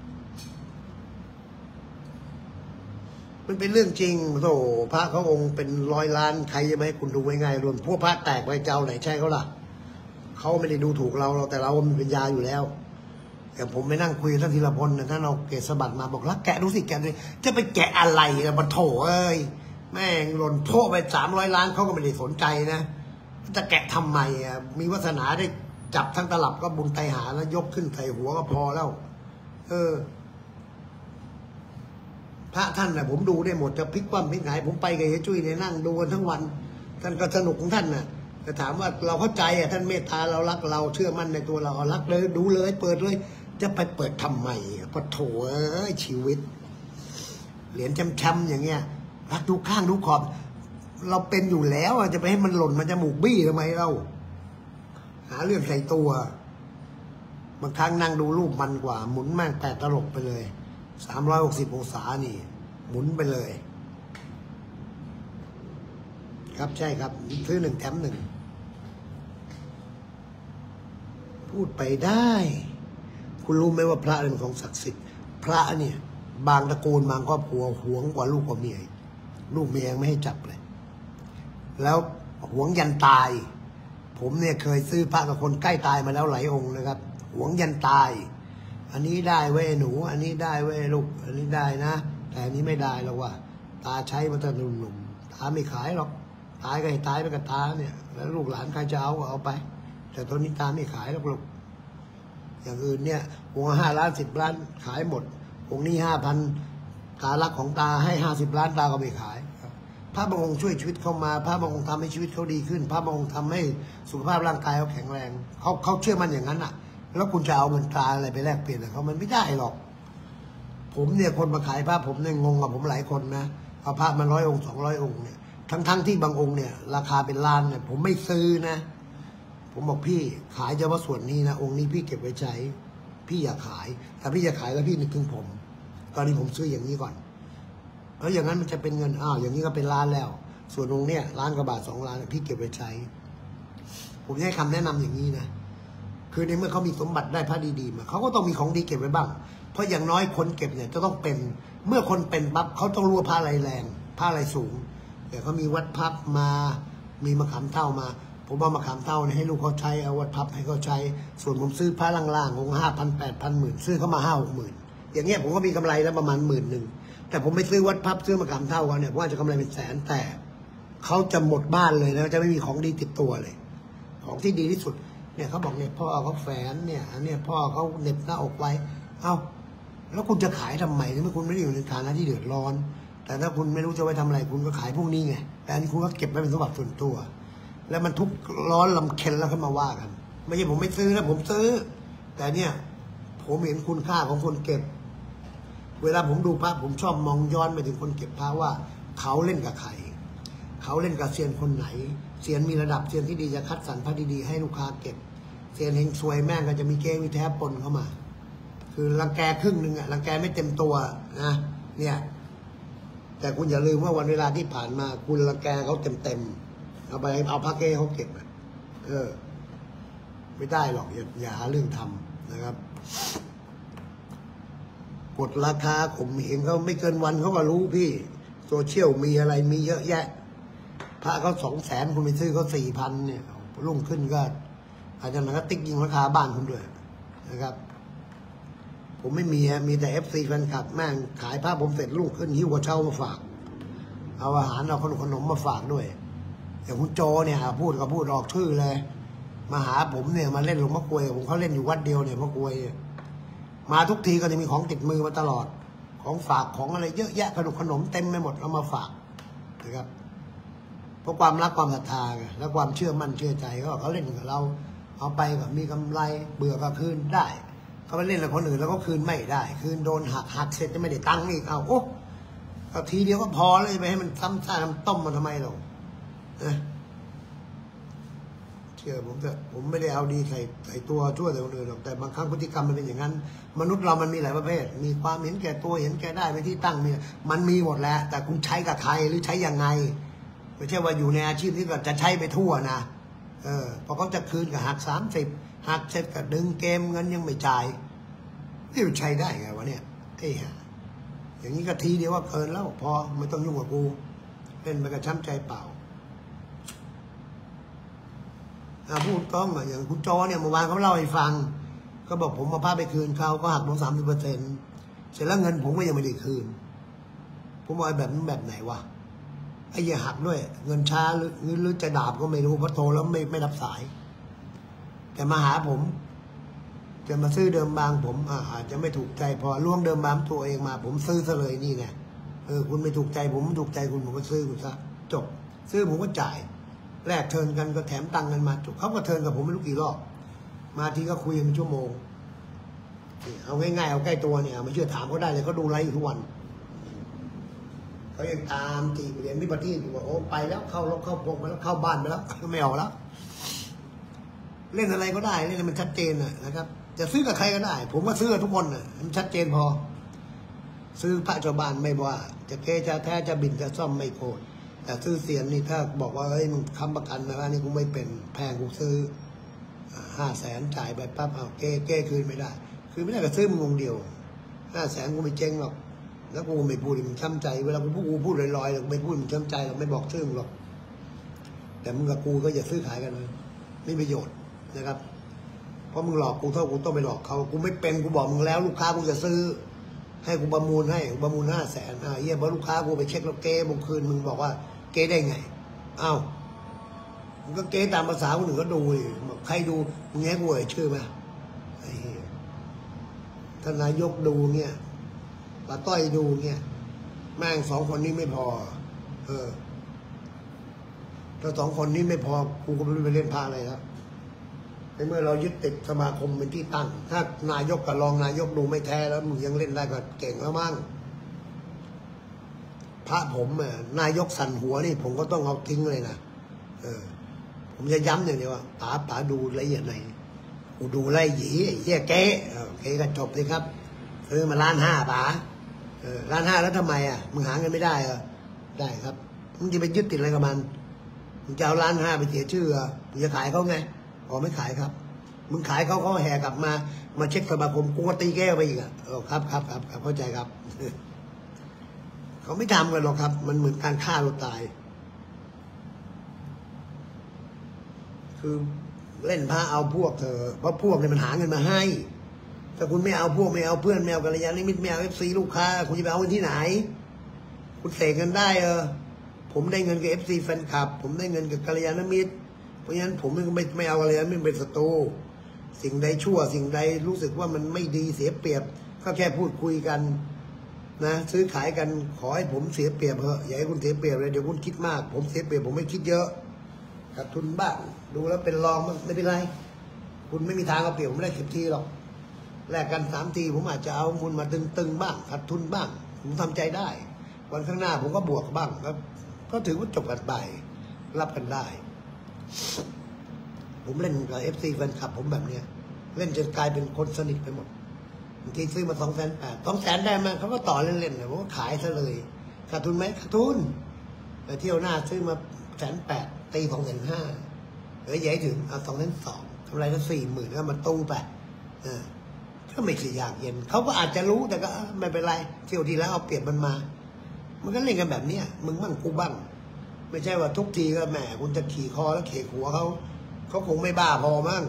มันเป็นเรื่องจริงโธ่พระเขาองค์เป็น100 ล้านใครจะไม่ให้คุณดูง่ายๆรวมพวกพระแตกไปเจ้าไหนใช่เขาล่ะเขาไม่ได้ดูถูกเราแต่เรามีปัญญาอยู่แล้วแต่ผมไม่นั่งคุยท่านธีรพลนะท่านเอาเกศบัตรมาบอกแล้วแกะดูสิแกะเลยจะไปแกะอะไรนะมันโถเอ้ยแม่งหล่นโทษไป300 ล้านเขาก็ไม่ได้สนใจนะจะแกะทำไมมีวาสนาได้จับทั้งตลับก็บุญไตหาแล้วยกขึ้นใส่หัวก็พอแล้วพระท่านน่ะผมดูได้หมดจะพลิกคว่ำพลิกหงายผมไปกับเฮียจุ้ยเนี่ยนั่งดูกันทั้งวันท่านก็สนุกของท่านน่ะแต่ถามว่าเราเข้าใจท่านเมตตาเรารักเราเชื่อมั่นในตัวเรารักเลยดูเลยเปิดเลยจะไปเปิดทำไมปะโถชีวิตเหรียญแชมป์อย่างเงี้ยรักดูข้างดูขอบเราเป็นอยู่แล้วจะไปให้มันหล่นมันจะหมูกบี้ทำไมเราหาเรื่องใส่ตัวบางครั้งนั่งดูรูปมันกว่าหมุนแม่ง8 ตลบไปเลย360 องศานี่หมุนไปเลยครับใช่ครับซื้อ1 แถม 1พูดไปได้คุณรู้ไหมว่าพระเป็นของศักดิ์สิทธิ์พระเนี่ยบางตระกูลบางครอบครัวหวงกว่าลูกกว่าเมียลูกเมียยังไม่ให้จับเลยแล้วหวงยันตายผมเนี่ยเคยซื้อพระกับคนใกล้ตายมาแล้วหลายองค์นะครับหวงยันตายอันนี้ได้เว้ยหนูอันนี้ได้เว้ยลูกอันนี้ได้นะแต่อันนี้ไม่ได้หรอกว่าตาใช้มาตั้งหนุ่มๆตาไม่ขายหรอกตายก็ให้ตายไปกับตาเนี่ยแล้วลูกหลานใครจะเอาก็เอาไปแต่ตอนนี้ตาไม่ขายหรอกลูกอย่างอื่นเนี่ยองค์5 ล้าน10 ล้านขายหมดองค์นี้5,000ตารักของตาให้50 ล้านตาก็ไม่ขายพระบางองค์ช่วยชีวิตเขามาพระบางองค์ทำให้ชีวิตเขาดีขึ้นพระบางองค์ทำให้สุขภาพร่างกายเขาแข็งแรงเขาเชื่อมันอย่างนั้นอ่ะแล้วคุณจะเอาเงินตราอะไรไปแลกเปลี่ยนเขามันไม่ได้หรอกผมเนี่ยคนมาขายพระผมเนี่ยงงกับผมหลายคนนะเอาพระมา100 องค์200 องค์เนี่ยทั้งที่บางองค์เนี่ยราคาเป็นล้านเนี่ยผมไม่ซื้อนะผมบอกพี่ขายเฉพาะส่วนนี้นะองค์นี้พี่เก็บไว้ใช้พี่อย่าขายแต่พี่อย่าขายแล้วพี่นึกถึงผมตอนนี้ผมซื้ออย่างนี้ก่อนแล้วอย่างนั้นมันจะเป็นเงินอย่างนี้ก็เป็นล้านแล้ว ส่วนตรงเนี้ยล้านกว่าบาท2 ล้านพี่เก็บไว้ใช้ ผมให้คำแนะนำอย่างนี้นะคือในเมื่อเขามีสมบัติได้พระดีๆมาเขาก็ต้องมีของดีเก็บไว้บ้างเพราะอย่างน้อยคนเก็บเนี่ยจะต้องเป็นเมื่อคนเป็นปั๊บเขาต้องรู้ว่าผ้าอะไรแรงผ้าอะไรสูงแต่เขามีวัดพับมามีมะขามเท่ามาผมเอามะขามเท่าเนี่ยให้ลูกเขาใช้เอาวัดพับให้เขาใช้ส่วนผมซื้อผ้าล่างๆของ5,000 8,000 10,000ซื้อเข้ามา5-6 หมื่นอย่างเงี้ยผมก็มีกำไรแล้วประมาณ10,000แต่ผมไม่ซื้อวัดพับซื้อมะขามเท่ากันเนี่ยว่าจะกำไรเป็นแสนแต่เขาจะหมดบ้านเลยนะจะไม่มีของดีติดตัวเลยของที่ดีที่สุดเนี่ยเขาบอกเนี่ยพ่อเขาแฝนเนี่ยอันนี้พ่อเขาเหน็บหน้าอกไว้แล้วคุณจะขายทำไมเมื่อคุณไม่ได้อยู่ในฐานะที่เดือดร้อนแต่ถ้าคุณไม่รู้จะไปทำอะไรคุณก็ขายพวกนี้ไงแต่อันนี้คุณก็เก็บไว้เป็นสมบัติส่วนตัวแล้วมันทุกร้อนลำเค็นแล้วขึ้นมาว่ากันไม่ใช่ผมไม่ซื้อนะผมซื้อแต่เนี่ยผมเห็นคุณค่าของคนเก็บเวลาผมดูพระผมชอบมองย้อนไปถึงคนเก็บพระว่าเขาเล่นกับใครเขาเล่นกับเซียนคนไหนเซียนมีระดับเซียนที่ดีจะคัดสรรพระดีๆให้ลูกค้าเก็บเซียนเฮงซวยแม่งก็จะมีเก้วิแท้ปนเข้ามาคือรังแกครึ่งหนึ่งรังแกไม่เต็มตัวนะเนี่ยแต่คุณอย่าลืมว่าวันเวลาที่ผ่านมาคุณรังแกเขาเต็มเอาไปเอาพระเก้เขาเก็บไม่ได้หรอกอย่าหาเรื่องทำนะครับกดราคาผมเห็นเขาไม่เกินวันเขาก็รู้พี่โซเชียลมีอะไรมีเยอะแยะพระเขา200,000คุณไปซื้อเขา4,000เนี่ยรุ่งขึ้นก็อาจจะนั้นก็ติ๊กยิงราคาบ้านคุณด้วยนะครับผมไม่มีแต่ FC แฟนคลับแม่งขายผ้าผมเสร็จลูกขึ้นหิ้วกระเช้ามาฝากเอาอาหารเอาขนมมาฝากด้วยอย่างคุณโจเนี่ยพูดออกชื่อเลยมาหาผมเนี่ยมาเล่นหลวงพ่อกลวยผมเขาเล่นอยู่วัดเดียวเนี่ยพ่อกลวยมาทุกทีก็จะมีของติดมือมาตลอดของฝากของอะไรเยอะแยะขนมเต็มไปหมดเอามาฝากนะครับเพราะความรักความศรัทธาและความเชื่อมั่นเชื่อใจเขาเล่นกับเราเอาไปก็มีกำไรเบื่อก็คืนได้เขาไปเล่นกับคนอื่นแล้วก็คืนไม่ได้คืนโดนหักเสร็จจะไม่ได้ตังค์อีกก็ทีเดียวก็พอเลยไปให้มันซ้ำซากน้ำต้มมันทำไมหรอกเชื่อผมเถอะผมไม่ได้เอาดีใส่ตัวชั่วแต่คนอื่นหรอกแต่บางครั้งพฤติกรรมมันเป็นอย่างนั้นมนุษย์เรามันมีหลายประเภทมีความเห็นแก่ตัวเห็นแก่ได้เป็นที่ตั้งมันมีหมดแล้วแต่คุณใช้กับใครหรือใช้ยังไงไม่ใช่ว่าอยู่ในอาชีพนี้ก็จะใช้ไปทั่วนะพอเขาจะคืนก็หัก30หักเสร็จก็ดึงเกมเงินยังไม่จ่ายนี่มันใช้ได้ไงวะเนี่ยอย่างนี้ก็ทีเดียวว่าเกินแล้วพอไม่ต้องยุ่งกับกูเล่นไปกระช้ำใจเปล่าพูดต้องอย่างคุณโจเนี่ยเมื่อวานเขาเล่าให้ฟังก็บอกผมมาพาไปคืนเขาก็หักผม30%เสร็จแล้วเงินผมก็ยังไม่ได้คืนผมบอกแบบนั้นแบบไหนวะไอ้อย่าหักด้วยเงินช้าหรือจะดาบก็ไม่รู้เพราะโทรแล้วไม่รับสายแต่มาหาผมจะมาซื้อเดิมบางผมอาจจะไม่ถูกใจพอล่วงเดิมบางตัวเองมาผมซื้อซะเลยนี่ไงคุณไม่ถูกใจผมถูกใจคุณผมก็ซื้อคุณซะจบซื้อผมก็จ่ายแลกเทิร์นกันก็แถมตังค์กันมาจบเขาก็เทิร์นกับผมไม่รู้กี่รอบมาทีก็คุยเป็นชั่วโมงเอาง่ายๆเอาใกล้ตัวเนี่ยไม่เชื่อถามเขาได้เลยเขาดูไลฟ์ทุกวันเขายังตามจีบเรียนมิบัติอยู่ว่าโอ้ไปแล้วเข้ารถเข้าพงไปแล้วเข้าบ้านไปแล้วไม่ออกแล้วเล่นอะไรก็ได้เล่นมันชัดเจนนะครับจะซื้อกับใครก็ได้ผมก็ซื้อทุกคนมันชัดเจนพอซื้อพระชาวบ้านไม่ว่าจะเกจะแท้จะบินจะซ่อมไม่โคตรแต่ซื้อเสียนนี่ถ้าบอกว่าเฮ้ยมึงค้ำประกันนะนี่กูไม่เป็นแพงกูซื้อ500,000จ่ายไปปั๊บเอาเก้คืนไม่ได้คือไม่ได้ก็ซื้อมึงวงเดียว500,000กูไม่เจ๊งหรอกแล้วกูไม่พูดมึงช้ำใจเวลากูพูดลอยๆหรอกไม่พูดมึงช้ำใจหรอกไม่บอกชื่อมึงหรอกแต่มึงกับกูก็อย่าซื้อขายกันเลยไม่ประโยชน์นะครับเพราะมึงหลอกกูเท่ากูต้องไปหลอกเขากูไม่เป็นกูบอกมึงแล้วลูกค้ากูจะซื้อให้กูประมูล500,000เยี่ยมเพราะลูกค้ากูไปเช็คแล้วเก้บางคืนมึงบอกว่าเก้ได้ไงมึงก็เก้ตามภาษาคนอื่นก็ดูใครดูมึงแง่กูชื่อไหมท่านนายกดูเนี่ยป้าต้อยดูเนี่ยแม่ง2 คนนี้ไม่พอถ้า2 คนนี้ไม่พอกูก็ไม่รู้ไปเล่นพาอะไรแล้วในเมื่อเรายึดติดสมาคมเป็นที่ตั้งถ้านายกกับรองนายกดูไม่แท้แล้วมึงยังเล่นได้ก็เก่งแล้วมั้งพระผมนายกสั่นหัวนี่ผมก็ต้องเอาทิ้งเลยนะผมจะย้ำอย่างเดียวว่าป๋าดูละเอียดหน่อยกูดูไล่หยีเหี้ยเก๊ก็จบเลยครับซื้อมา1.5 ล้านป๋า 1,500,000แล้วทำไมอ่ะมึงหาเงินไม่ได้เหรอได้ครับมึงจะไปยึดติดอะไรกับมันมึงจะเอา1,500,000ไปเสียชื่อมึงจะขายเขาไงอ๋อไม่ขายครับมึงขายเขาแห่กลับมาเช็คสมาคมกูก็ตีแก้วไปอีกอ่ะครับเข้าใจครับ เขาไม่ทำกันหรอกครับมันเหมือนการฆ่าเราตายคือเล่นพาเอาพวกเธอเพราะพวกเนี่ยมันหาเงินมาให้ถ้าคุณไม่เอาพวกไม่เอาเพื่อนไม่เอากัลยาณมิตรไม่เอาFC ลูกค้าคุณจะไปเอาเงินที่ไหนคุณเสกเงินได้ผมได้เงินกับ FC แฟนคลับผมได้เงินกับกัลยาณมิตรเพราะฉะนั้นผมไม่เอากัลยาณมิตรเป็นศัตรูสิ่งใดชั่วสิ่งใดรู้สึกว่ามันไม่ดีเสียเปรียบก็แค่พูดคุยกันนะซื้อขายกันขอให้ผมเสียเปรียบเถอะอย่าให้คุณเสียเปรียบเลยเดี๋ยวคุณคิดมากผมเสียเปรียบผมไม่คิดเยอะขาดทุนบ้างดูแล้วเป็นรองไม่เป็นไรคุณไม่มีทางเอาเปรียบผมได้10 ทีหรอกแลกกัน3 ทีผมอาจจะเอาคุณมาตึงๆบ้างขาดทุนบ้างผมทำใจได้วันข้างหน้าผมก็บวกบ้างครับก็ถือว่าจบกันไปรับกันได้ผมเล่นกับ FC แฟนคลับผมแบบเนี้ยเล่นจนกลายเป็นคนสนิทไปหมดบางทีซื้อมา280,000 200,000ได้มาเขาก็ต่อเล่นๆเลยผมก็ขายซะเลยขาดทุนไหมขาดทุนแต่เที่ยวหน้าซื้อมา180,000ตี250,000ใหญ่ถึงเอา220,000กำไรละ40,000ก็มาตู้ไปก็ไม่ใช่ยากเย็นเขาก็อาจจะรู้แต่ก็ไม่เป็นไรเที่ยวทีแล้วเอาเปรียบมันมามันก็เล่นกันแบบเนี้ยมึงบ้างกูบ้างไม่ใช่ว่าทุกทีก็แหมคุณจะขี่คอแล้วเขกหัวเขาคงไม่บ้าพอมั้ง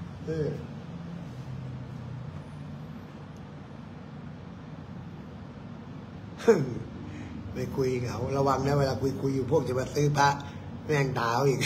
ไม่คุยเหงาระวังนะเวลาคุยอยู่พวกจะมาซื้อพระแม่งดาวอีก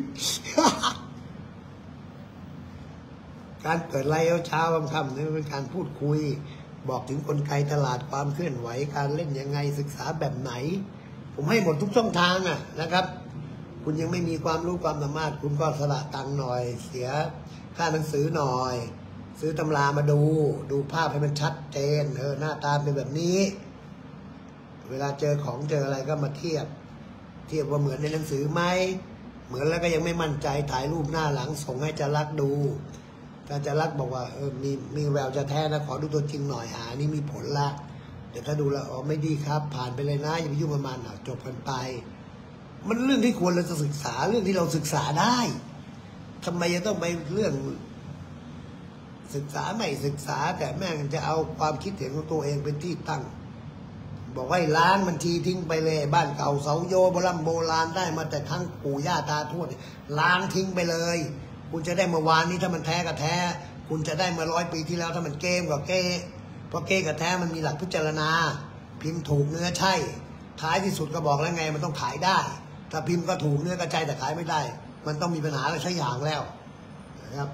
การเปิดไลฟ์เช้าค่ำๆนี่เป็นการพูดคุยบอกถึงกลไกตลาดความเคลื่อนไหวการเล่นยังไงศึกษาแบบไหนผมให้หมดทุกช่องทางนะครับ คุณยังไม่มีความรู้ความสามารถคุณก็สละตังค์หน่อยเสียค่าหนังสือหน่อยซื้อตำรามาดูภาพให้มันชัดเจนหน้าตาเป็นแบบนี้เวลาเจอของเจออะไรก็มาเทียบว่าเหมือนในหนังสือไหมเหมือนแล้วก็ยังไม่มั่นใจถ่ายรูปหน้าหลังส่งให้จะรักดูถ้าจะรักบอกว่ามีแววจะแท้นะขอดูตัวจริงหน่อยนี่มีผลละแต่ถ้าดูแล้วไม่ดีครับผ่านไปเลยนะอย่าไปยุ่งกับมันจบกันไปมันเรื่องที่ควรเราจะศึกษาเรื่องที่เราศึกษาได้ทำไมจะต้องไปเรื่องศึกษาไม่ศึกษาแต่แม่งจะเอาความคิดเห็นของตัวเองเป็นที่ตั้งบอกว่าล้างมันทีทิ้งไปเลยบ้านเก่าเสาโยโบราณได้มาแต่ครั้งปู่ย่าตาทวดล้างทิ้งไปเลยคุณจะได้เมื่อวานนี้ถ้ามันแท้ก็แท้คุณจะได้เมื่อ100 ปีที่แล้วถ้ามันเก้ก็เก้เพราะเก้กับแท้มันมีหลักพิจารณาพิมพ์ถูกเนื้อใช่ท้ายที่สุดก็บอกแล้วไงมันต้องขายได้ถ้าพิมพ์ก็ถูกเนื้อก็ใช่แต่ขายไม่ได้มันต้องมีปัญหาอะไรสักอย่างแล้วนะครับ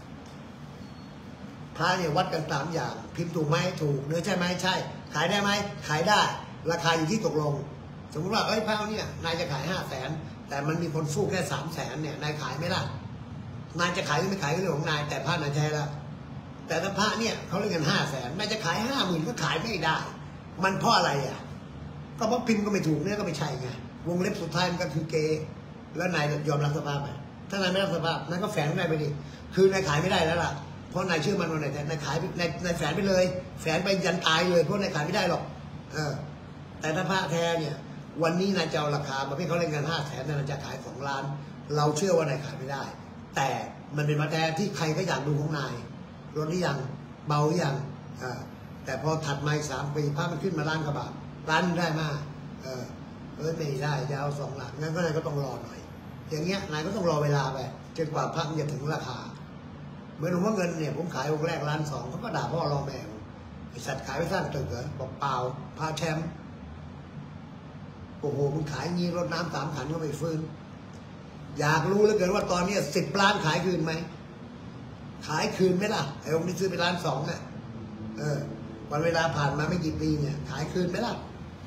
พระเนี่ยวัดกัน3 อย่างพิมพ์ถูกไหมถูกเนื้อใช่ไหมใช่ขายได้ไหมขายได้ราคาอยู่ที่ตกลงสมมติว่าพระเนี่ยนายจะขาย500,000แต่มันมีคนสู้แค่300,000เนี่ยนายขายไม่ได้นายจะขายหรือไม่ขายก็เรื่องของนายแต่พระนายแท้แล้วแต่ถ้าพระเนี่ยเขาเรียกกัน500,000นายจะขาย50,000ก็ขายไม่ได้มันเพราะอะไรก็เพราะพิมพ์ก็ไม่ถูกเนี่ยก็ไม่ใช่ไงวงเล็บสุดท้ายมันก็คือเกแล้วนายยอมรับสภาพไหมถ้านายไม่รับสภาพนายก็แฝงนายไปดิคือนายขายไม่ได้แล้วล่ะเพราะนายเชื่อมันว่าไหนแต่นายขายนายแฝงไปเลยแฝงไปยันตายเลยเพราะนายขายไม่ได้หรอกแต่ถ้าพระแท้เนี่ยวันนี้นายจะเอาราคามาเพื่อเขาเล่นกัน500,000นายจะขาย2 ล้านเราเชื่อว่านายขายไม่ได้แต่มันเป็นพระแท้ที่ใครก็อยากดูของนายลดหรือยังเบาหรือยังแต่พอถัดมา3 ปีพระมันขึ้นมา1 ล้าน กว่าบาทล้านได้มากไม่ได้จะเอา2 ล้านงั้นก็นายก็ต้องรอหน่อยอย่างเงี้ยนายก็ต้องรอเวลาไปจนกว่าพระมันจะถึงราคาเหมือนว่าเงินเนี่ยผมขายองค์แรก1.2 ล้านเขาก็ด่าพ่อรอแม่ไอ้สัตว์ขายไปสร้างตึกเหรอบอกเปล่าพาแชมป์โอ้โหมึงขายงี้รถน้ำ3 ขันก็ไม่ฟื้นอยากรู้เหลือเกินว่าตอนนี้10 ล้านขายคืนไหมขายคืนไหมล่ะไอ้องค์ที่ซื้อไป1.2 ล้านเนี่ยวันเวลาผ่านมาไม่กี่ปีเนี่ยขายคืนไหมล่ะ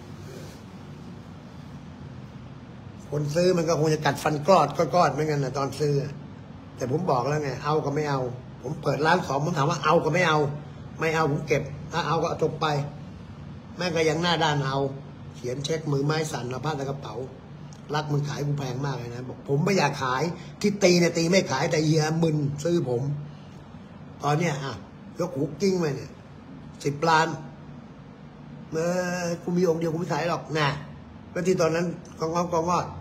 คนซื้อมันก็คงจะกัดฟันกรอดเหมือนกันนะตอนซื้อแต่ผมบอกแล้วไงเอาก็ไม่เอาผมเปิด1.2 ล้านผมถามว่าเอาก็ไม่เอาผมเก็บถ้าเอาก็จบไปแม่ก็ยังหน้าด้านเอาเขียนเช็คมือไม้สั่นเอาผ้าในกระเป๋ารักมึงขายกูแพงมากเลยนะบอกผมไม่อยากขายที่ตีเนี่ยตีไม่ขายแต่เฮียมึนซื้อผมตอนเนี้ยยกหูกิ้งไปเนี่ย10 ล้านกูมีองค์เดียวกูไม่ขายหรอกนะแล้วที่ตอนนั้นกองงอด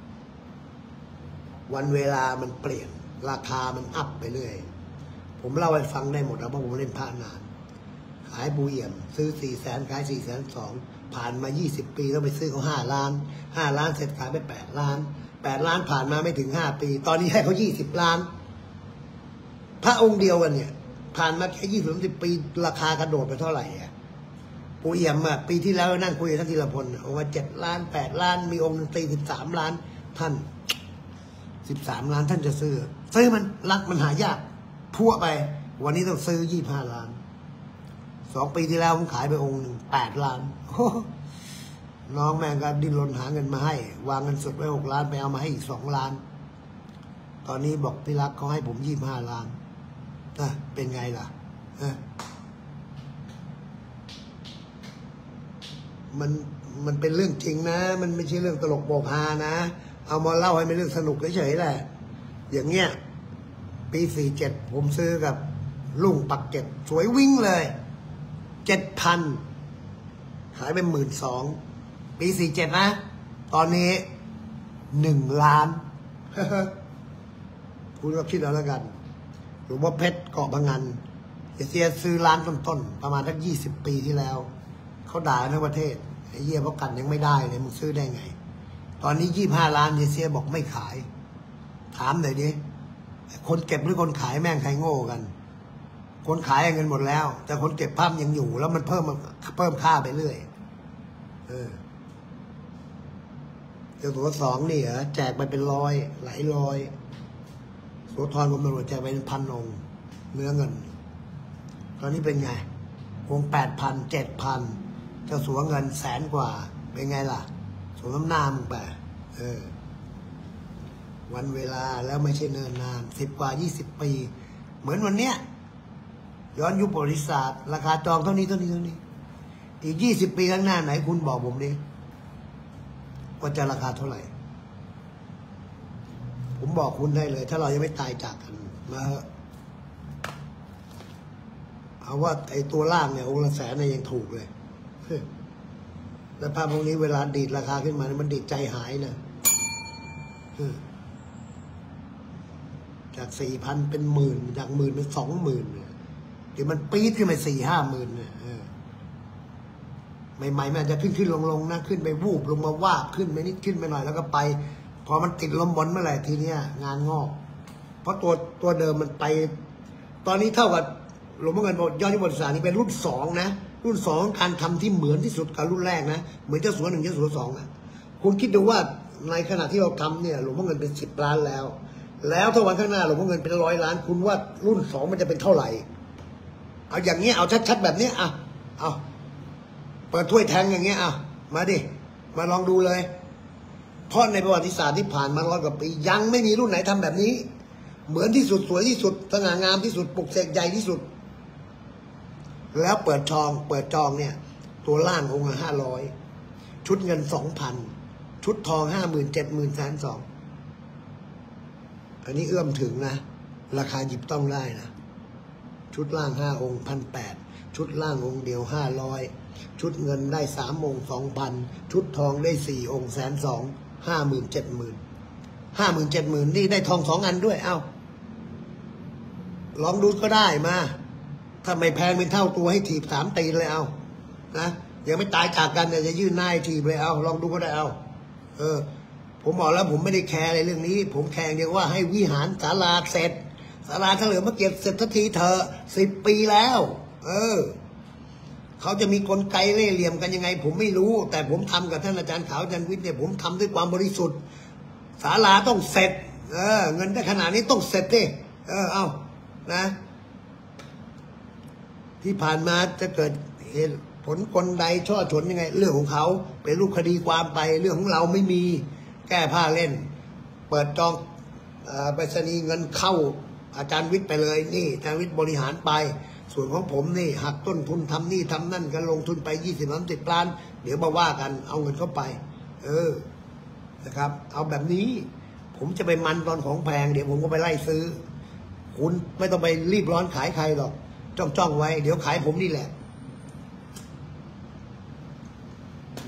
วันเวลามันเปลี่ยนราคามันอัพไปเรื่อยผมเล่าให้ฟังได้หมดนะเพราะผมเล่นพระนานขายปูเอี่ยมซื้อ400,000ขาย402,000ผ่านมา20 ปีแล้วไปซื้อเขา5 ล้าน5 ล้านเสร็จขายไป8 ล้าน8 ล้านผ่านมาไม่ถึง5 ปีตอนนี้ให้เขา20 ล้านพระองค์เดียวกันเนี่ยผ่านมาแค่20-30 ปีราคากระโดดไปเท่าไหร่อ่ะปูเอี่ยมอะปีที่แล้วนั่งคุยกับท่านธีรพลเอาว่า7 ล้าน8 ล้านมีองค์ตี13 ล้านท่าน13 ล้านท่านจะซื้อมันรักมันหายากพั่วไปวันนี้ต้องซื้อ25 ล้าน2 ปีที่แล้วผมขายไปองค์หนึ่ง8 ล้านน้องแม่งก็ดิ้นรนหาเงินมาให้วางเงินสดไว้6 ล้านไปเอามาให้อีก2 ล้านตอนนี้บอกพี่รักเขาให้ผม25 ล้านเป็นไงล่ะมันเป็นเรื่องจริงนะมันไม่ใช่เรื่องตลกโปกฮานะเอามาเล่าให้เป็นเรื่องสนุกเฉยๆแหละอย่างเงี้ยปี47ผมซื้อกับลุงปักเก็ตสวยวิ่งเลย7,000ขายไป12,000ปี47นะตอนนี้1 ล้านคุณก็คิดเอาแล้วกันหลวงพ่อเพชรเกาะพะงันเสียซื้อล้านต้นๆประมาณสัก20 ปีที่แล้วเขาด่าทั้งประเทศไอ้เหี้ยเพราะกันยังไม่ได้เลยมึงซื้อได้ไงตอนนี้25 ล้านเสียบอกไม่ขายถามหน่อยดิคนเก็บหรือคนขายแม่งใครโง่กันคนขายเงินหมดแล้วแต่คนเก็บภาพยังอยู่แล้วมันเพิ่มค่าไปเรื่อยเจ้าตัว2นี่เหรอแจกไปเป็นร้อยหลายร้อยโสธรผมตำรวจแจกไปเป็น1,000 องค์เนื้อเงินตอนนี้เป็นไงองค์ 8,000 7,000เจ้าสัวเงิน100,000 กว่าเป็นไงล่ะสมน้ำหน้ามึงไปวันเวลาแล้วไม่ใช่เนิ่นนาน10 กว่า 20 ปีเหมือนวันเนี้ยย้อนยุคประวัติศาสตร์ราคาจองเท่านี้อีก20 ปีข้างหน้าไหนคุณบอกผมดิว่าจะราคาเท่าไหร่ผมบอกคุณได้เลยถ้าเรายังไม่ตายจากกันมาเอาว่าไอ้ตัวล่างเนี่ยองค์ละ100,000เนี่ยยังถูกเลยแล้วภาพพวกนี้เวลาดีดราคาขึ้นมามันดีดใจหายนะจาก 4,000 เป็น10,000จาก10,000 เป็น 20,000เดี๋ยวมันปี๊ดขึ้นไป4-5 หมื่นใหม่ๆมันอาจจะขึ้นลงนะขึ้นไปวูบลงมาวาบขึ้นไปนิดขึ้นไปหน่อยแล้วก็ไปพอมันติดลมบนเมื่อไหร่ทีเนี้ยงานงอกเพราะตัวเดิมมันไปตอนนี้เท่ากับหลวงพ่อเงินย้อนยุคประวัติศาสตร์นี่เป็นรุ่น2นะรุ่น2การทำที่เหมือนที่สุดกับรุ่นแรกนะเหมือนเจ้าสัว1เจ้าสัว2นะคุณคิดดูว่าในขณะที่เราทำเนี่ยหลวงพ่อเงินเป็น10 ล้านแล้วถ้าวันข้างหน้าหลวงพ่อเงินเป็น100 ล้านคุณว่ารุ่น2มันจะเป็นเท่าไหร่เอาอย่างเงี้ยเอาชัดๆแบบนี้เอาเปิดถ้วยแทงอย่างเงี้ยมาดิมาลองดูเลยเพราะในประวัติศาสตร์ที่ผ่านมา100 กว่าปียังไม่มีรุ่นไหนทำแบบนี้เหมือนที่สุดสวยที่สุดสง่างามที่สุดปลุกเสกใหญ่ที่สุดแล้วเปิดจองเนี่ยตัวล่างองค์ละ500ชุดเงิน 2,000ชุดทอง 50,000 70,000 120,000อันนี้เอื้อมถึงนะราคาหยิบต้องได้นะชุดล่าง5 องค์ 1,800ชุดล่างองค์เดียว500ชุดเงินได้3 องค์ 2,000ชุดทองได้4 องค์ 120,000 50,000 70,000 50,000 นี่ได้ทอง2 อันด้วยลองดูก็ได้มาถ้าไม่แพงเป็นเท่าตัวให้ถีบ3 ตีนเลยนะยังไม่ตายจากกันจะยื่นหน้าให้ถีบเลยลองดูก็ได้ผมบอกแล้วผมไม่ได้แคร์อะไรเรื่องนี้ผมแคร์เดียวว่าให้วิหารศาลาเสร็จศาลาถ้าเหลือมาเก็บเสร็จทันทีเถอะ10 ปีแล้วเขาจะมีกลไกเล่ห์เหลี่ยมกันยังไงผมไม่รู้แต่ผมทำกับท่านอาจารย์ขาวอาจารย์วิทย์เนี่ยผมทำด้วยความบริสุทธิ์ศาลาต้องเสร็จเงินได้ขนาดนี้ต้องเสร็จดินะที่ผ่านมาจะเกิดเหตุผลคนใดช่อฉนยังไงเรื่องของเขาเป็นรูปคดีความไปเรื่องของเราไม่มีแก้ผ้าเล่นเปิดจองไปรษณีย์เงินเข้าอาจารย์วิทย์ไปเลยนี่อาจารย์วิทย์บริหารไปส่วนของผมนี่หักต้นทุนทำนี่ทำนั่นกันลงทุนไป20-30 ล้านเดี๋ยวมาว่ากันเอาเงินเข้าไปนะครับเอาแบบนี้ผมจะไปมันตอนของแพงเดี๋ยวผมก็ไปไล่ซื้อคุณไม่ต้องไปรีบร้อนขายใครหรอกจ้องไว้เดี๋ยวขายผมนี่แหละ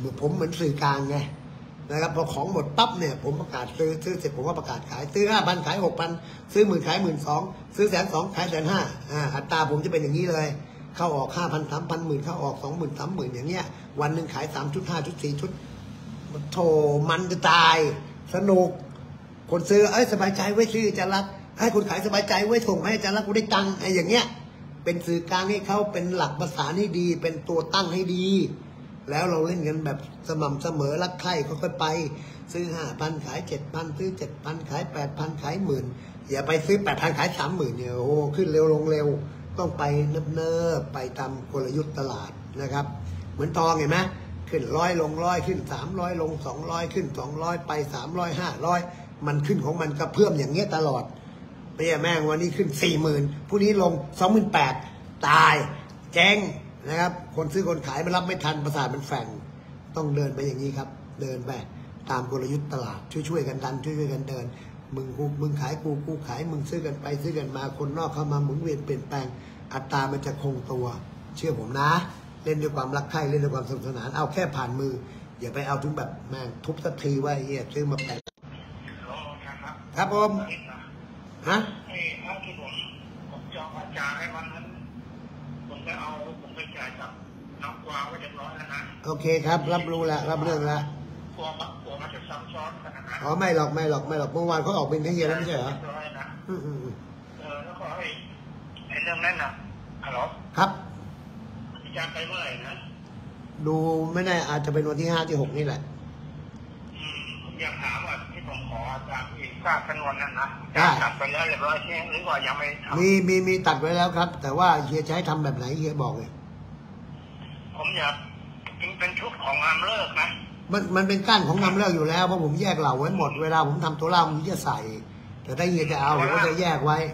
ผมเหมือนสื่อกลางไงนะครับพอของหมดปั๊บเนี่ยผมประกาศซื้อเสร็จผมก็ประกาศขายซื้อ5,000ขาย6,000ซื้อ10,000ขาย12,000ซื้อ120,000ขาย150,000อัตราผมจะเป็นอย่างนี้เลยเข้าออก5,000 3,000 10,000เข้าออก20,000 30,000อย่างเงี้ยวันหนึ่งขาย3ชุด5ชุด4ชุดโถมันจะตายสนุกคนซื้อสบายใจไว้ซื้อจะรักให้คนขายสบายใจไว้ส่งให้จะรักกูได้ตังค์ไอ้อย่างเงี้ยเป็นสื่อกลางให้เขาเป็นหลักประสานให้ดีเป็นตัวตั้งให้ดีแล้วเราเล่นกันแบบสม่ำเสมอรักใคร่ค่อยๆไปซื้อ5,000ขาย7,000ซื้อ7,000ขาย8,000ขาย10,000อย่าไปซื้อ8,000ขาย30,000เนี่ยโอ้ขึ้นเร็วลงเร็วต้องไปเนิบๆไปตามกลยุทธ์ตลาดนะครับเหมือนทองเห็นไหมขึ้น100ลง100ขึ้น300ลง200ขึ้น200ไป300 500มันขึ้นของมันกระเพื่อมอย่างเงี้ยตลอดไม่ใช่แม่งวันนี้ขึ้น 40,000 พรุ่งนี้ลง 28,000 ตายแจ้งนะครับคนซื้อคนขายมันรับไม่ทันประสาทมันแฝงต้องเดินไปอย่างนี้ครับเดินไปตามกลยุทธ์ตลาดช่วยๆกันดันช่วยๆกันเดินมึงขายกูขายมึงซื้อกันไปซื้อกันมาคนนอกเข้ามาหมุนเวียนเปลี่ยนแปลงอัตรามันจะคงตัวเชื่อผมนะเล่นด้วยความรักใคร่เล่นด้วยความสนุกสนานเอาแค่ผ่านมืออย่าไปเอาถึงแบบแม่งทุบสักทีว่าเฮียซื้อมาแปะครับผมฮะถ้าที่ผมจองอาจารย์ให้วันนั้นผมไปจ่ายกับน้องกวางไว้เรียบร้อยแล้วนะโอเคครับรับรู้แล้วรับเรื่องแล้วกลัวมันจะซ้ำซ้อนกันนะอ๋อไม่หรอกเมื่อวานเขาออกเป็นให้เฮียแล้วไม่ใช่เหรอแล้วก็ไอ้เรื่องนั้นนะฮัลโหลครับอาจารย์ไปเมื่อไหร่นะดูไม่แน่อาจจะเป็นวันที่5 ที่ 6นี่แหละผมอยากถามว่าที่ผมขออาจารย์อีกค่าจำนวนนั้นนะตัดไปแล้วเรียบร้อยใช่ไหมหรือว่ายังไม่ทำมีตัดไว้แล้วครับแต่ว่าเฮียจะให้ทำแบบไหนเฮียบอกเลยผมอยากเป็นชุดของงานเลิกนะมันเป็นก้านของงานเลิกอยู่แล้วเพราะผมแยกเหล่าไว้หมดเวลาผมทำตัวล่างผมจะใส่แต่ถ้าเฮียจะเอาผมก็จะแยกไว้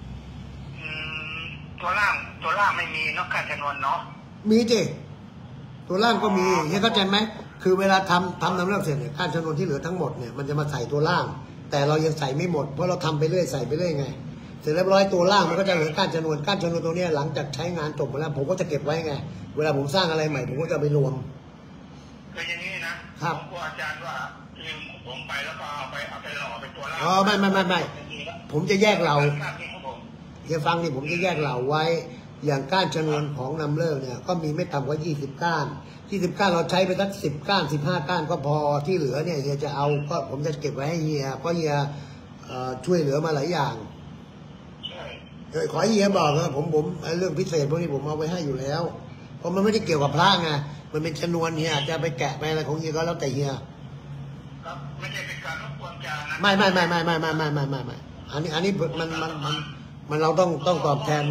ตัวล่างไม่มีนอกค่าจำนวนเนาะมีดิตัวล่างก็มีเฮียเข้าใจไหมคือเวลาทำนำเลิกเสร็จเนี่ยค่าจำนวนที่เหลือทั้งหมดเนี่ยมันจะมาใส่ตัวล่างแต่เรายังใส่ไม่หมดเพราะเราทำไปเรื่อยใส่ไปเรื่อยไงเสร็จเรียบร้อยตัวล่างมันก็จะเหลือก้านชนวนตัวนี้หลังจากใช้งานจบไปแล้วผมก็จะเก็บไว้ไงเวลาผมสร้างอะไรใหม่ผมก็จะไปรวมคืออย่างนี้นะครับผมกลัวอาจารย์ว่าลืมผมไปแล้วก็เอาไปหล่อเป็นตัวล่างอ๋อไม่ผมจะแยกเราเฮียฟังนี่ผมจะแยกเหล่าไว้อย่างก้านชนวนของนำเลิกเนี่ยก็มีไม่ต่ำกว่า20 ก้านเราใช้ไปสัก10 ก้าน15 ก้านก็พอที่เหลือเนี่ยเฮียจะเอาก็ผมจะเก็บไว้ให้เฮียเพราะเฮียช่วยเหลือมาหลายอย่างขอให้เฮียบอกนะผมเรื่องพิเศษพวกนี้ผมเอาไว้ให้อยู่แล้วเพราะมันไม่ได้เกี่ยวกับพระไงมันเป็นชนวนเฮียจะไปแกะไปอะไรของเฮียก็แล้วแต่เฮียไม่ใช่เป็นการรบกวนอาจารย์นะไม่อันนี้มันเราต้องตอบแทน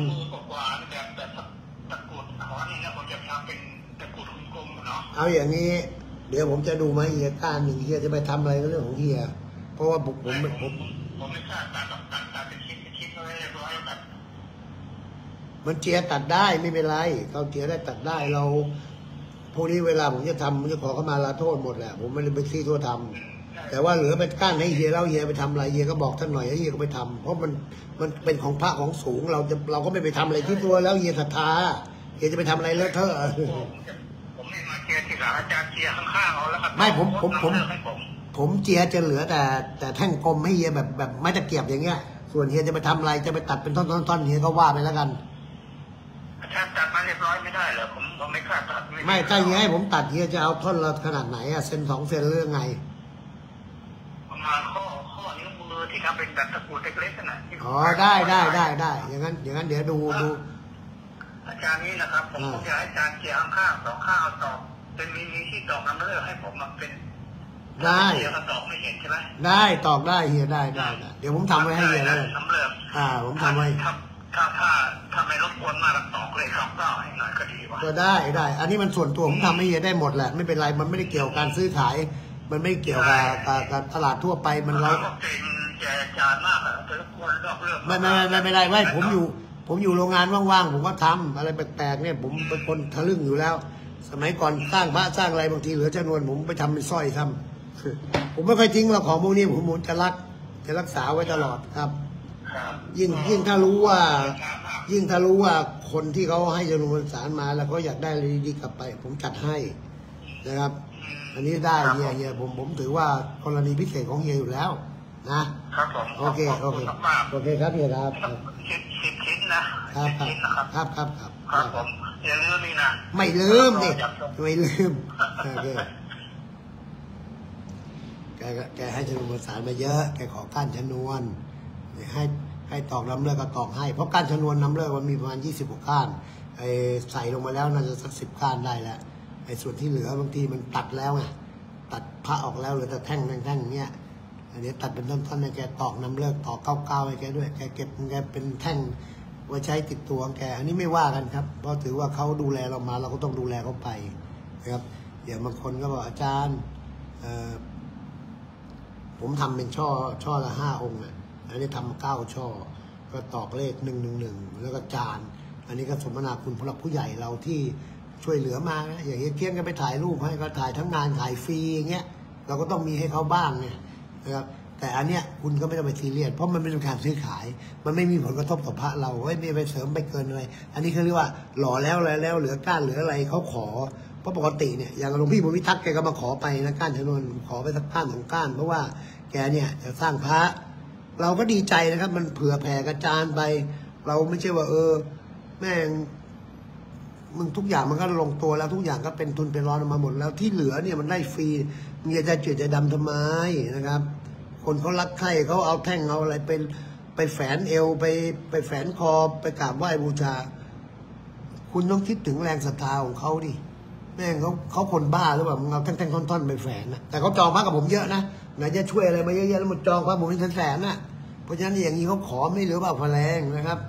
เอาอย่างนี้เดี๋ยวผมจะดูไหมเฮียก้านหนึ่งเฮียจะไปทำอะไรก็เรื่องของเฮียเพราะว่าผมไม่กล้าตัดเป็นชิ้นอะไรเรียบร้อยแบบมันเจียตัดได้ไม่เป็นไรเขาเจียได้ตัดได้เราพวกนี้เวลาผมจะทำผมจะขอเข้ามาลาโทษหมดแหละผมไม่ได้ไปซี่ทั่วทำแต่ว่าเหลือเป็นก้านให้เฮียแล้วเฮียไปทำอะไรเฮียก็บอกท่านหน่อยให้เฮียก็ไปทำเพราะมันเป็นของพระของสูงเราก็ไม่ไปทำอะไรที่ตัวแล้วเฮียศรัทธาเฮียจะไปทำอะไรเลอะเทอะเจียที่หลังอาจารย์เจียข้างๆเอาแล้วครับไม่ผมเจียจะเหลือแต่แท่งกลมให้เฮียแบบไม้ตะเกียบอย่างเงี้ยส่วนเฮียจะไปทำอะไรจะไปตัดเป็นท่อนเฮียก็ว่าไปแล้วกันอาจารย์ตัดมาเรียบร้อยไม่ได้เหรอผมไม่กล้าตัดไม่ถ้าเฮียให้ผมตัดเฮียจะเอาท่อนละขนาดไหนอะเซน2 เซนเรื่องไงประมาณข้อนิ้วมือที่ทำเป็นแบบตะกรุดเล็กๆน่ะอ๋อได้อย่างนั้นเดี๋ยวดูอาจารย์นี้นะครับผมจะให้อาจารย์เจียข้าง2 ข้างเอาตอกเป็นมีที่ตอกน้ำเลือดให้ผมมาเป็นได้เจียตอกไม่เห็นใช่ไหมได้ตอกได้เฮียได้เดี๋ยวผมทำไว้ให้เฮียเลยน้ำเลือดผมทำไว้ถ้าไม่รบกวนมากตอกเลยครับก็ให้หน่อยก็ดีว่ะก็ได้อันนี้มันส่วนตัวผมทำให้เฮียได้หมดแหละไม่เป็นไรมันไม่ได้เกี่ยวกับการซื้อขายมันไม่เกี่ยวกับตลาดทั่วไปมันเราเป็นแจกจานมากอะรบกวนรอบเรื่องไม่ได้ไว้ผมอยู่โรงงานว่างๆผมก็ทำอะไรแปลกๆเนี่ยผมเป็นคนทะลึ่งอยู่แล้วสมัยก่อนสร้างพระสร้างอะไรบางทีเหลือจำนวนผมไปทำเป็นสร้อยทำผมไม่ค่อยทิ้งเราของพวกนี้ผมจะรักษาไว้ตลอดครับยิ่งถ้ารู้ว่าคนที่เขาให้จำนวนสารมาแล้วเขาอยากได้อะไรดีๆกลับไปผมจัดให้นะครับอันนี้ได้เฮียผมถือว่ากรณีพิเศษของเฮียอยู่แล้วนะครับผมโอเคครับเฮียครับ 10 ชิ้นนะครับผมอย่าลืมนี่นะไม่ลืมดิไม่ลืมโอเคแกให้ชนวนประสานมาเยอะแกขอก้านชนวนให้ตอกน้ำเลือดก็ตอกให้เพราะก้านชนวนน้ำเลือดมันมีประมาณ20 กว่าก้านไอ้ใส่ลงมาแล้วน่าจะสัก10 ก้านได้แล้วไอ้ส่วนที่เหลือบางทีมันตัดแล้วไงตัดผ้าออกแล้วเหลือแต่แท่งอย่างเงี้ยอันนี้ตัดเป็นท่อนๆให้แกตอกน้ำเลือดตอกเก้าให้แกด้วยแกเก็บแกเป็นแท่งไว้ใช้ติดตัวแกอันนี้ไม่ว่ากันครับเพราะถือว่าเขาดูแลเรามาเราก็ต้องดูแลเขาไปนะครับอย่างบางคนก็บอกอาจารย์ผมทำเป็นช่อละ5 องค์อ่ะอันนี้ทำ9 ช่อก็ตอกเลข111แล้วก็จานอันนี้ก็สมนาคุณพระผู้ใหญ่เราที่ช่วยเหลือมานะอย่างเงี้ยเกี้ยนก็ไปถ่ายรูปให้ก็ถ่ายทั้งงานถ่ายฟรีอย่างเงี้ยเราก็ต้องมีให้เขาบ้างเนี่ยนะครับแต่อันเนี้ยคุณก็ไม่ต้องไปซีเรียสเพราะมันเป็นการซื้อขายมันไม่มีผลกระทบต่อพระเราไม่ไปเสริมไปเกินอะไรอันนี้เขาเรียกว่าหล่อแล้วเหลือก้านเหลืออะไรเขาขอเพราะปกติเนี่ยอย่างหลวงพี่บุญพิทักษ์แกก็มาขอไปนะก้านชนวนขอไปสักก้าน2 ก้านเพราะว่าแกเนี่ยจะสร้างพระเราก็ดีใจนะครับมันเผื่อแผ่กระจายไปเราไม่ใช่ว่าแม่งมึงทุกอย่างมันก็ลงตัวแล้วทุกอย่างก็เป็นทุนเป็นร้อนมาหมดแล้วที่เหลือเนี่ยมันได้ฟรีมึงจะจืดจะดำทำไมนะครับคนเขารักใครเขาเอาแท่งเอาอะไรไปแฝนเอวไปแฝนคอไปกราบไหว้บูชาคุณต้องคิดถึงแรงศรัทธาของเขาดิแม่งเขาคนบ้าหรือเปล่ามึงเอาแท่งท่อนๆไปแฝนนะแต่เขาจองพระกับผมเยอะนะไหนจะช่วยอะไรมาเยอะๆแล้วมันจองพระผมเป็นแสนๆนะเพราะฉะนั้นอย่างนี้เขาขอไม่เหลือเปล่าพแรงนะครับ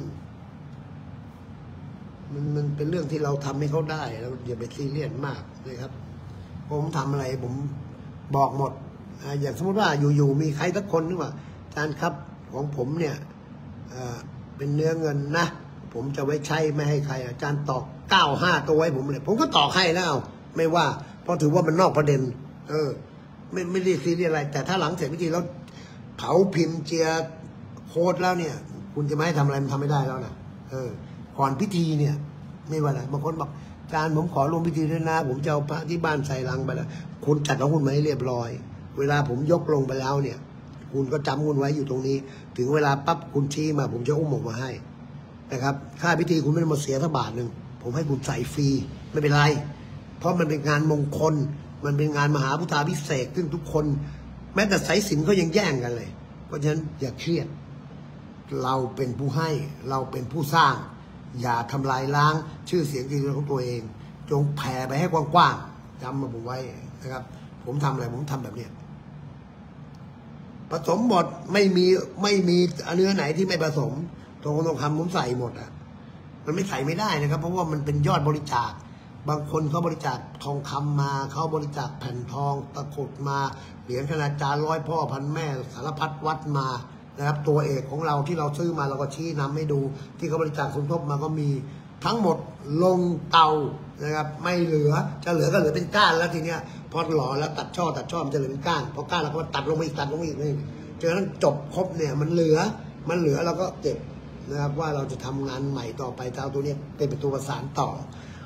มันเป็นเรื่องที่เราทำให้เขาได้เราอย่าไปซีเรียสมากนะครับผมทำอะไรผมบอกหมดอย่างสมมติว่าอยู่ๆมีใครสักคนนึกว่าอาจารย์ครับของผมเนี่ยเป็นเนื้อเงินนะผมจะไว้ใช้ไม่ให้ใครอาจารย์ตอก95 ตัวไว้ผมเลยผมก็ตอกให้แล้วไม่ว่าเพราะถือว่ามันนอกประเด็นไม่ได้ซีเรียสอะไรแต่ถ้าหลังเสร็จพิธีแล้วเผาพิมพ์เจียโค้ดแล้วเนี่ยคุณจะไม่ให้ทำอะไรมันทำไม่ได้แล้วนะก่อนพิธีเนี่ยไม่ว่าอะไรบางคนบอกอาจารย์ผมขอรวมพิธีด้วยนะผมจะเอาพระที่บ้านใส่ลังไปแล้วคุณจัดของคุณมาให้เรียบร้อยเวลาผมยกลงไปแล้วเนี่ยคุณก็จำคุณไว้อยู่ตรงนี้ถึงเวลาปั๊บคุณชี้มาผมจะอุ้มออกมาให้นะครับค่าพิธีคุณไม่ต้องมาเสียสักบาทหนึ่งผมให้คุณใส่ฟรีไม่เป็นไรเพราะมันเป็นงานมงคลมันเป็นงานมหาพุทธาภิเษกซึ่งทุกคนแม้แต่สายสิญจน์ก็ยังแย่งกันเลยเพราะฉะนั้นอย่าเครียดเราเป็นผู้ให้เราเป็นผู้สร้างอย่าทำลายล้างชื่อเสียงกิจการของตัวเองจงแผ่ไปให้กว้างๆจำมาผมไว้นะครับผมทำอะไรผมทำแบบนี้ผสมหมดไม่มีเนื้อไหนที่ไม่ผสมทองคำผมใส่หมดอ่ะมันไม่ใส่ไม่ได้นะครับเพราะว่ามันเป็นยอดบริจาคบางคนเขาบริจาคทองคำมาเขาบริจาคแผ่นทองตะกรุดมาเหรียญคณาจารย์100 พ่อพันแม่สารพัดวัดมานะครับตัวเอกของเราที่เราซื้อมาเราก็ชี้นำให้ดูที่เขาบริจาคสมทบมาก็มีทั้งหมดลงเตานะครับไม่เหลือจะเหลือก็เหลือเป็นก้านแล้วทีเนี้ยพอหล่อแล้วตัดช่อมันจะเหลือเป็นก้านพอก้านเราก็ตัดลงมาอีกนี่จนนั้นจบครบเนี่ยมันเหลือเราก็เก็บนะครับว่าเราจะทำงานใหม่ต่อไปเอาตัวนี้เป็นตัวประสานต่อ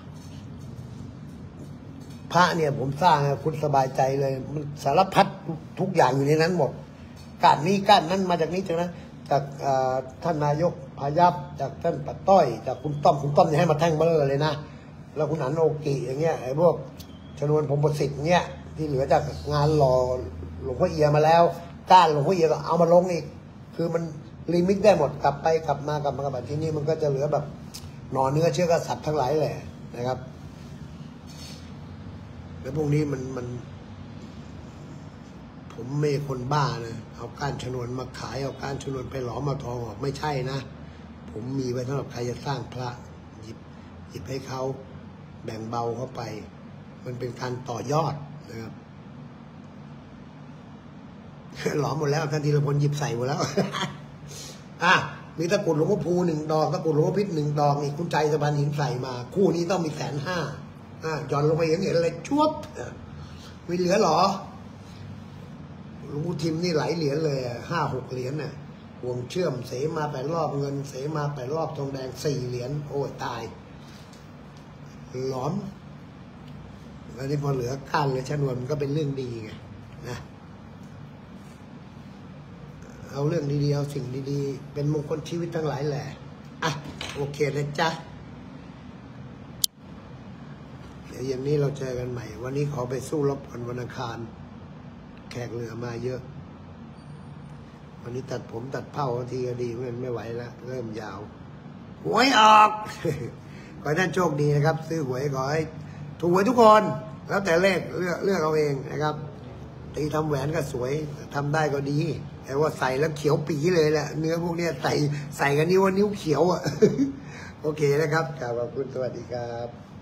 พระเนี่ยผมสร้างคุณสบายใจเลยมันสารพัดทุกอย่างอยู่ในนั้นหมดก้านนี้ก้านนั้นมาจากนี้จากนั้นจากท่านนายกพายัพจากท่านปัดต้อยจากคุณต้อมเนี่ยให้มาแท่งเบลอเลยนะแล้วคุณอันโอกิอย่างเงี้ยไอ้พวกชนวนพรหมประสิทธิ์เงี้ยที่เหลือจากงานหล่อหลวงพ่อเอียมาแล้วก้านหลวงพ่อเอียก็เอามาลงอีกคือมันลิมิตได้หมดกลับไปกลับมาแบบที่นี่มันก็จะเหลือแบบหน่อเนื้อเชื้อกษัตริย์ทั้งหลายแหละนะครับแล้วพวกนี้มันผมไม่คนบ้านะเอาก้านชนวนมาขายเอาก้านชนวนไปหลอมมาทองออกไม่ใช่นะผมมีไว้สำหรับใครจะสร้างพระหยิบให้เขาแบ่งเบาเข้าไปมันเป็นการต่อยอดนะครับหลอมหมดแล้วท่านธีรพลหยิบใส่หมดแล้วมีตะกรุดหลวงพ่อภู1 ดอกตะกรุดหลวงพ่อพิษ1 ดอกนี่คุณใจสะพานหินใส่มาคู่นี้ต้องมี150,000ย้อนลงไปเห็นอะไรชุบมีเหลือหรอหลวงพ่อทิมนี่หลายเหรียญเลย5-6 เหรียญน่ะห่วงเชื่อมเสมา8 รอบเงินเสมา8 รอบทองแดง4 เหรียญโอ้ยตายหลอมแล้วนี่พอเหลือก้านเหลือชนวนมันก็เป็นเรื่องดีไงนะเอาเรื่องดีๆเอาสิ่งดีๆเป็นมงคลชีวิตทั้งหลายแหละอ่ะโอเคนะจ๊ะเดี๋ยวเย็นนี้เราเจอกันใหม่วันนี้ขอไปสู้รบกันวันอังคารแขกเหลือมาเยอะวันนี้ตัดผมตัดเผ้าทีก็ดีมันไม่ไหวแล้วเริ่มยาวหวยออก ขอให้ท่านโชคดีนะครับซื้อหวยขอให้ถูกหวยทุกคนแล้วแต่เลขเลือกเอาเองนะครับตีทำแหวนก็สวยทำได้ก็ดีแต่ว่าใส่แล้วเขียวปีเลยแหละเนื้อพวกเนี้ยใส่กันนิ้วเขียวอ่ะ โอเคนะครับขอบคุณสวัสดีครับ